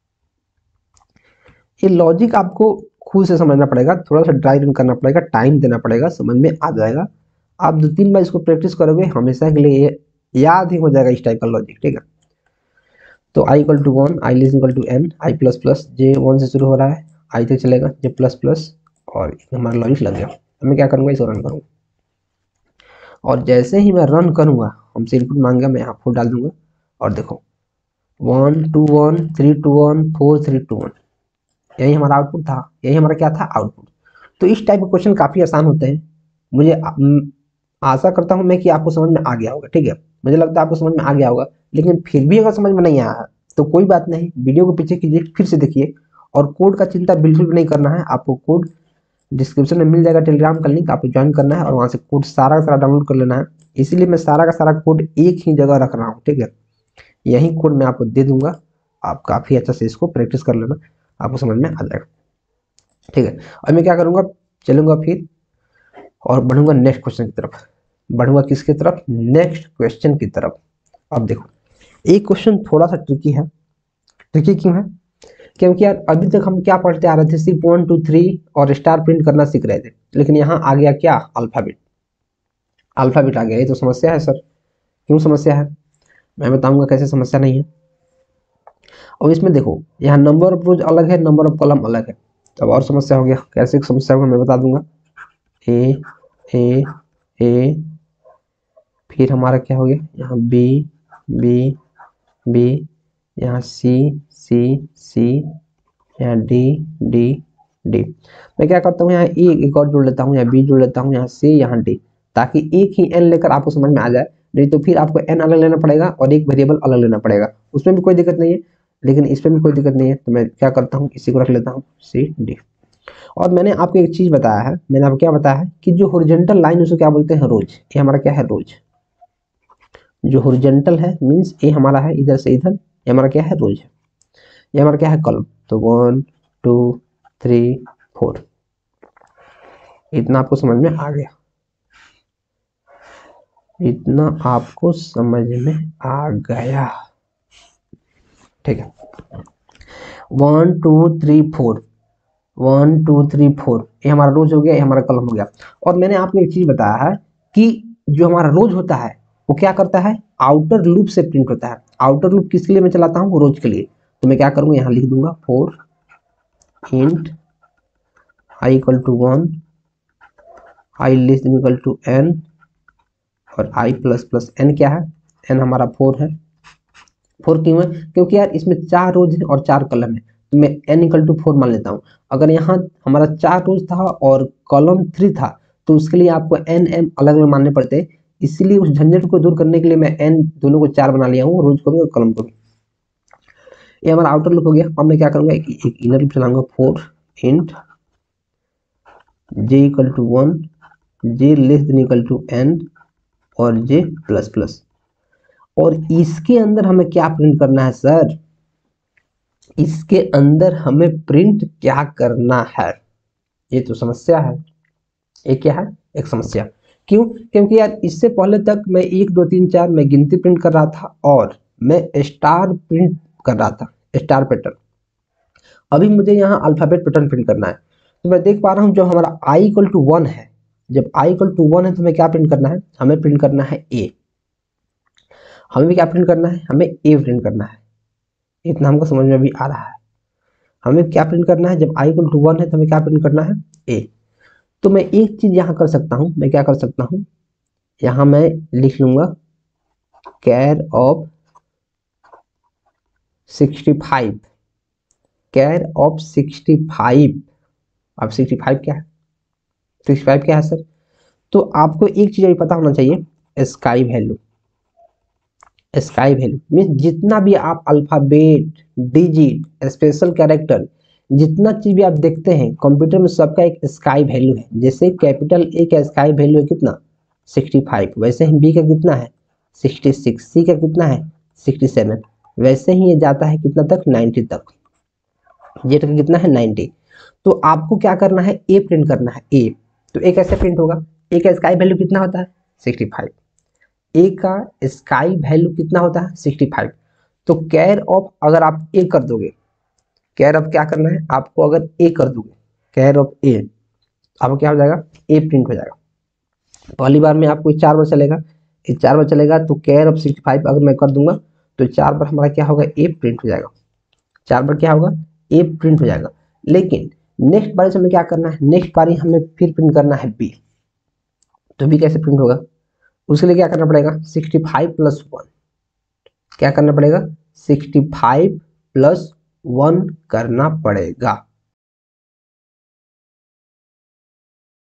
Speaker 1: ये लॉजिक आपको खुद से समझना पड़ेगा, थोड़ा सा ड्राई रन करना पड़ेगा, टाइम देना पड़ेगा, समझ में आ जाएगा। आप 2-3 बार इसको प्रैक्टिस करोगे हमेशा के लिए ये याद ही हो जाएगा इस टाइप का लॉजिक, ठीक है। तो आई equal to 1 I less equal to N i plus plus, j 1 से शुरू हो रहा है आई तक चलेगा जे प्लस प्लस, और हमारा लॉजिक लग गया। अब मैं क्या करूँगा इसको रन करूँगा, और जैसे ही मैं रन करूँगा हमसे इनपुट मांगेगा, मैं यहाँ 4 डाल दूंगा और देखो 1 2 1 3 2 1 4 3 2 1, यही हमारा आउटपुट था, यही हमारा क्या था आउटपुट। तो इस टाइप के क्वेश्चन काफ़ी आसान होते हैं, मुझे आशा करता हूँ मैं कि आपको समझ में आ गया होगा, ठीक है। मुझे लगता है आपको समझ में आ गया होगा, लेकिन फिर भी अगर समझ में नहीं आया है तो कोई बात नहीं, वीडियो को पीछे कीजिए फिर से देखिए, और कोड का चिंता बिल्कुल भी नहीं करना है, आपको कोड डिस्क्रिप्शन में मिल जाएगा, टेलीग्राम का लिंक आपको ज्वाइन करना है और वहाँ से कोड सारा का सारा डाउनलोड कर लेना है। इसीलिए मैं सारा का सारा कोड एक ही जगह रख रहा हूँ, ठीक है। यही कोड मैं आपको दे दूंगा, आप काफ़ी अच्छा से इसको प्रैक्टिस कर लेना, आपको समझ में आ जाएगा, ठीक है। अब मैं क्या करूँगा चलूँगा फिर और बढ़ूंगा नेक्स्ट क्वेश्चन की तरफ, बढ़ूंगा किसकी तरफ नेक्स्ट क्वेश्चन की तरफ। अब देखो एक क्वेश्चन थोड़ा सा ट्रिकी है, ट्रिकी क्यों है क्योंकि यार अभी तक हम क्या पढ़ते आ रहे थे सिर्फ 1 2 3 और स्टार प्रिंट करना सीख रहे थे, लेकिन यहाँ आ गया क्या अल्फाबेट, अल्फाबेट आ गया, ये तो समस्या है सर। क्यों समस्या है मैं बताऊंगा कैसे समस्या नहीं है। और इसमें देखो यहाँ नंबर ऑफ रोज अलग है, नंबर ऑफ कॉलम अलग है, तब और समस्या हो गया, कैसे समस्या होगा मैं बता दूंगा। ए ए ए, फिर हमारा क्या हो गया यहाँ बी बी बी, यहाँ सी सी सी, यहाँ डी डी डी। मैं क्या करता हूँ यहाँ एक और जोड़ लेता हूँ, यहाँ बी जोड़ लेता हूँ, यहाँ सी यहाँ डी, ताकि एक ही एन लेकर आपको समझ में आ जाए। नहीं तो फिर आपको एन अलग लेना पड़ेगा और एक वेरिएबल अलग लेना पड़ेगा, उसमें भी कोई दिक्कत नहीं है, लेकिन इसमें भी कोई दिक्कत नहीं है। तो मैं क्या करता हूँ इसी को रख लेता हूँ सी डी। और मैंने आपको एक चीज बताया है, मैंने आपको क्या बताया है कि जो हॉरिजॉन्टल लाइन उसको क्या बोलते हैं, रोज। ये हमारा क्या है, रोज। जो हॉरिजॉन्टल है मीन्स ये हमारा है इधर से इधर, ये हमारा क्या है, रोज है। ये हमारा क्या है, कॉलम। तो 1 2 3 4, इतना आपको समझ में आ गया, इतना आपको समझ में आ गया, ठीक है। 1 2 3 4, 1 2 3 4, ये हमारा रोज हो गया, ये हमारा कॉलम हो गया। और मैंने आपको एक चीज बताया है कि जो हमारा रोज होता है वो क्या करता है, आउटर लूप से प्रिंट होता है। आउटर लूप किसके लिए मैं चलाता हूँ, रोज के लिए। तो मैं क्या करूंगा, यहाँ लिख दूंगा 4 int i equal to 1, i less than equal to n, और i प्लस प्लस n क्या है, n हमारा 4 है। 4 क्यों है, क्योंकि यार इसमें 4 रोज है और 4 कॉलम है, तो मैं n इक्वल टू 4 मान लेता हूँ। अगर यहाँ हमारा 4 रोज था और कॉलम 3 था तो उसके लिए आपको n m अलग अलग मानने पड़ते, इसलिए उस झंझट को दूर करने के लिए मैं n दोनों को 4 बना लिया हूँ, रोज को भी और कॉलम को भी। ये हमारा आउटर लूप हो गया। अब मैं क्या करूंगा, एक इनर लूप चलाऊंगा, 4 int j equal to 1, j less than equal to n, और j प्लस प्लस। और इसके अंदर हमें क्या प्रिंट करना है सर, इसके अंदर हमें प्रिंट क्या करना है, ये तो समस्या है। ये क्या है, एक समस्या। क्यों, क्योंकि यार इससे पहले तक मैं 1 2 3 4 मैं गिनती प्रिंट कर रहा था और मैं स्टार प्रिंट कर रहा था, स्टार पैटर्न। अभी मुझे यहाँ अल्फाबेट पैटर्न प्रिंट करना है। तो मैं देख पा रहा हूँ जब हमारा i इक्वल टू 1 है, जब i इक्वल टू 1 है तो हमें क्या प्रिंट करना है, हमें प्रिंट करना है a। हमें भी क्या प्रिंट करना है, हमें a प्रिंट करना है। इतना हमको समझ में भी आ रहा है। हमें क्या प्रिंट करना है, जब i इक्वल टू 1 है तो हमें क्या प्रिंट करना है, a। तो मैं एक चीज यहाँ कर सकता हूँ, मैं क्या कर सकता हूँ, यहाँ मैं लिख लूंगा कैर ऑफ 65, कैर ऑफ 65। अब 65 क्या है, 65 क्या है सर, तो आपको एक चीज अभी पता होना चाहिए, sky value. Sky value means जितना भी आप अल्फाबेट, डिजिट, स्पेशल कैरेक्टर, जितना चीज भी आप देखते हैं कंप्यूटर में, सबका एक स्काई वैल्यू है। जैसे कैपिटल ए का स्काई वैल्यू है कितना, 65, वैसे ही बी का कितना है 66, सी का कितना है 67, वैसे ही ये जाता है कितना तक 90 तक, जेड का कितना है 90। तो आपको क्या करना है, ए प्रिंट करना है, ए। तो ए कैसे प्रिंट होगा, ए का स्काई वैल्यू कितना होता है 65, ए का स्काई वैल्यू कितना होता है 65। तो कैर ऑफ अगर आप ए कर दोगे, कैर ऑफ क्या करना है आपको, अगर ए कर दोगे कैर ऑफ ए, आपको क्या हो जाएगा, ए प्रिंट हो जाएगा। पहली बार में आपको 4 बार चलेगा, ये 4 बार चलेगा, तो कैर ऑफ 65 अगर मैं कर दूंगा तो 4 बार हमारा क्या होगा, ए प्रिंट हो जाएगा। 4 बार क्या होगा, ए प्रिंट हो जाएगा। लेकिन नेक्स्ट बारी से हमें क्या करना है, नेक्स्ट बारी हमें फिर प्रिंट करना है बी। तो बी कैसे प्रिंट होगा, उसके लिए क्या करना पड़ेगा, 65 प्लस 1, क्या करना पड़ेगा 65 प्लस 1 करना पड़ेगा।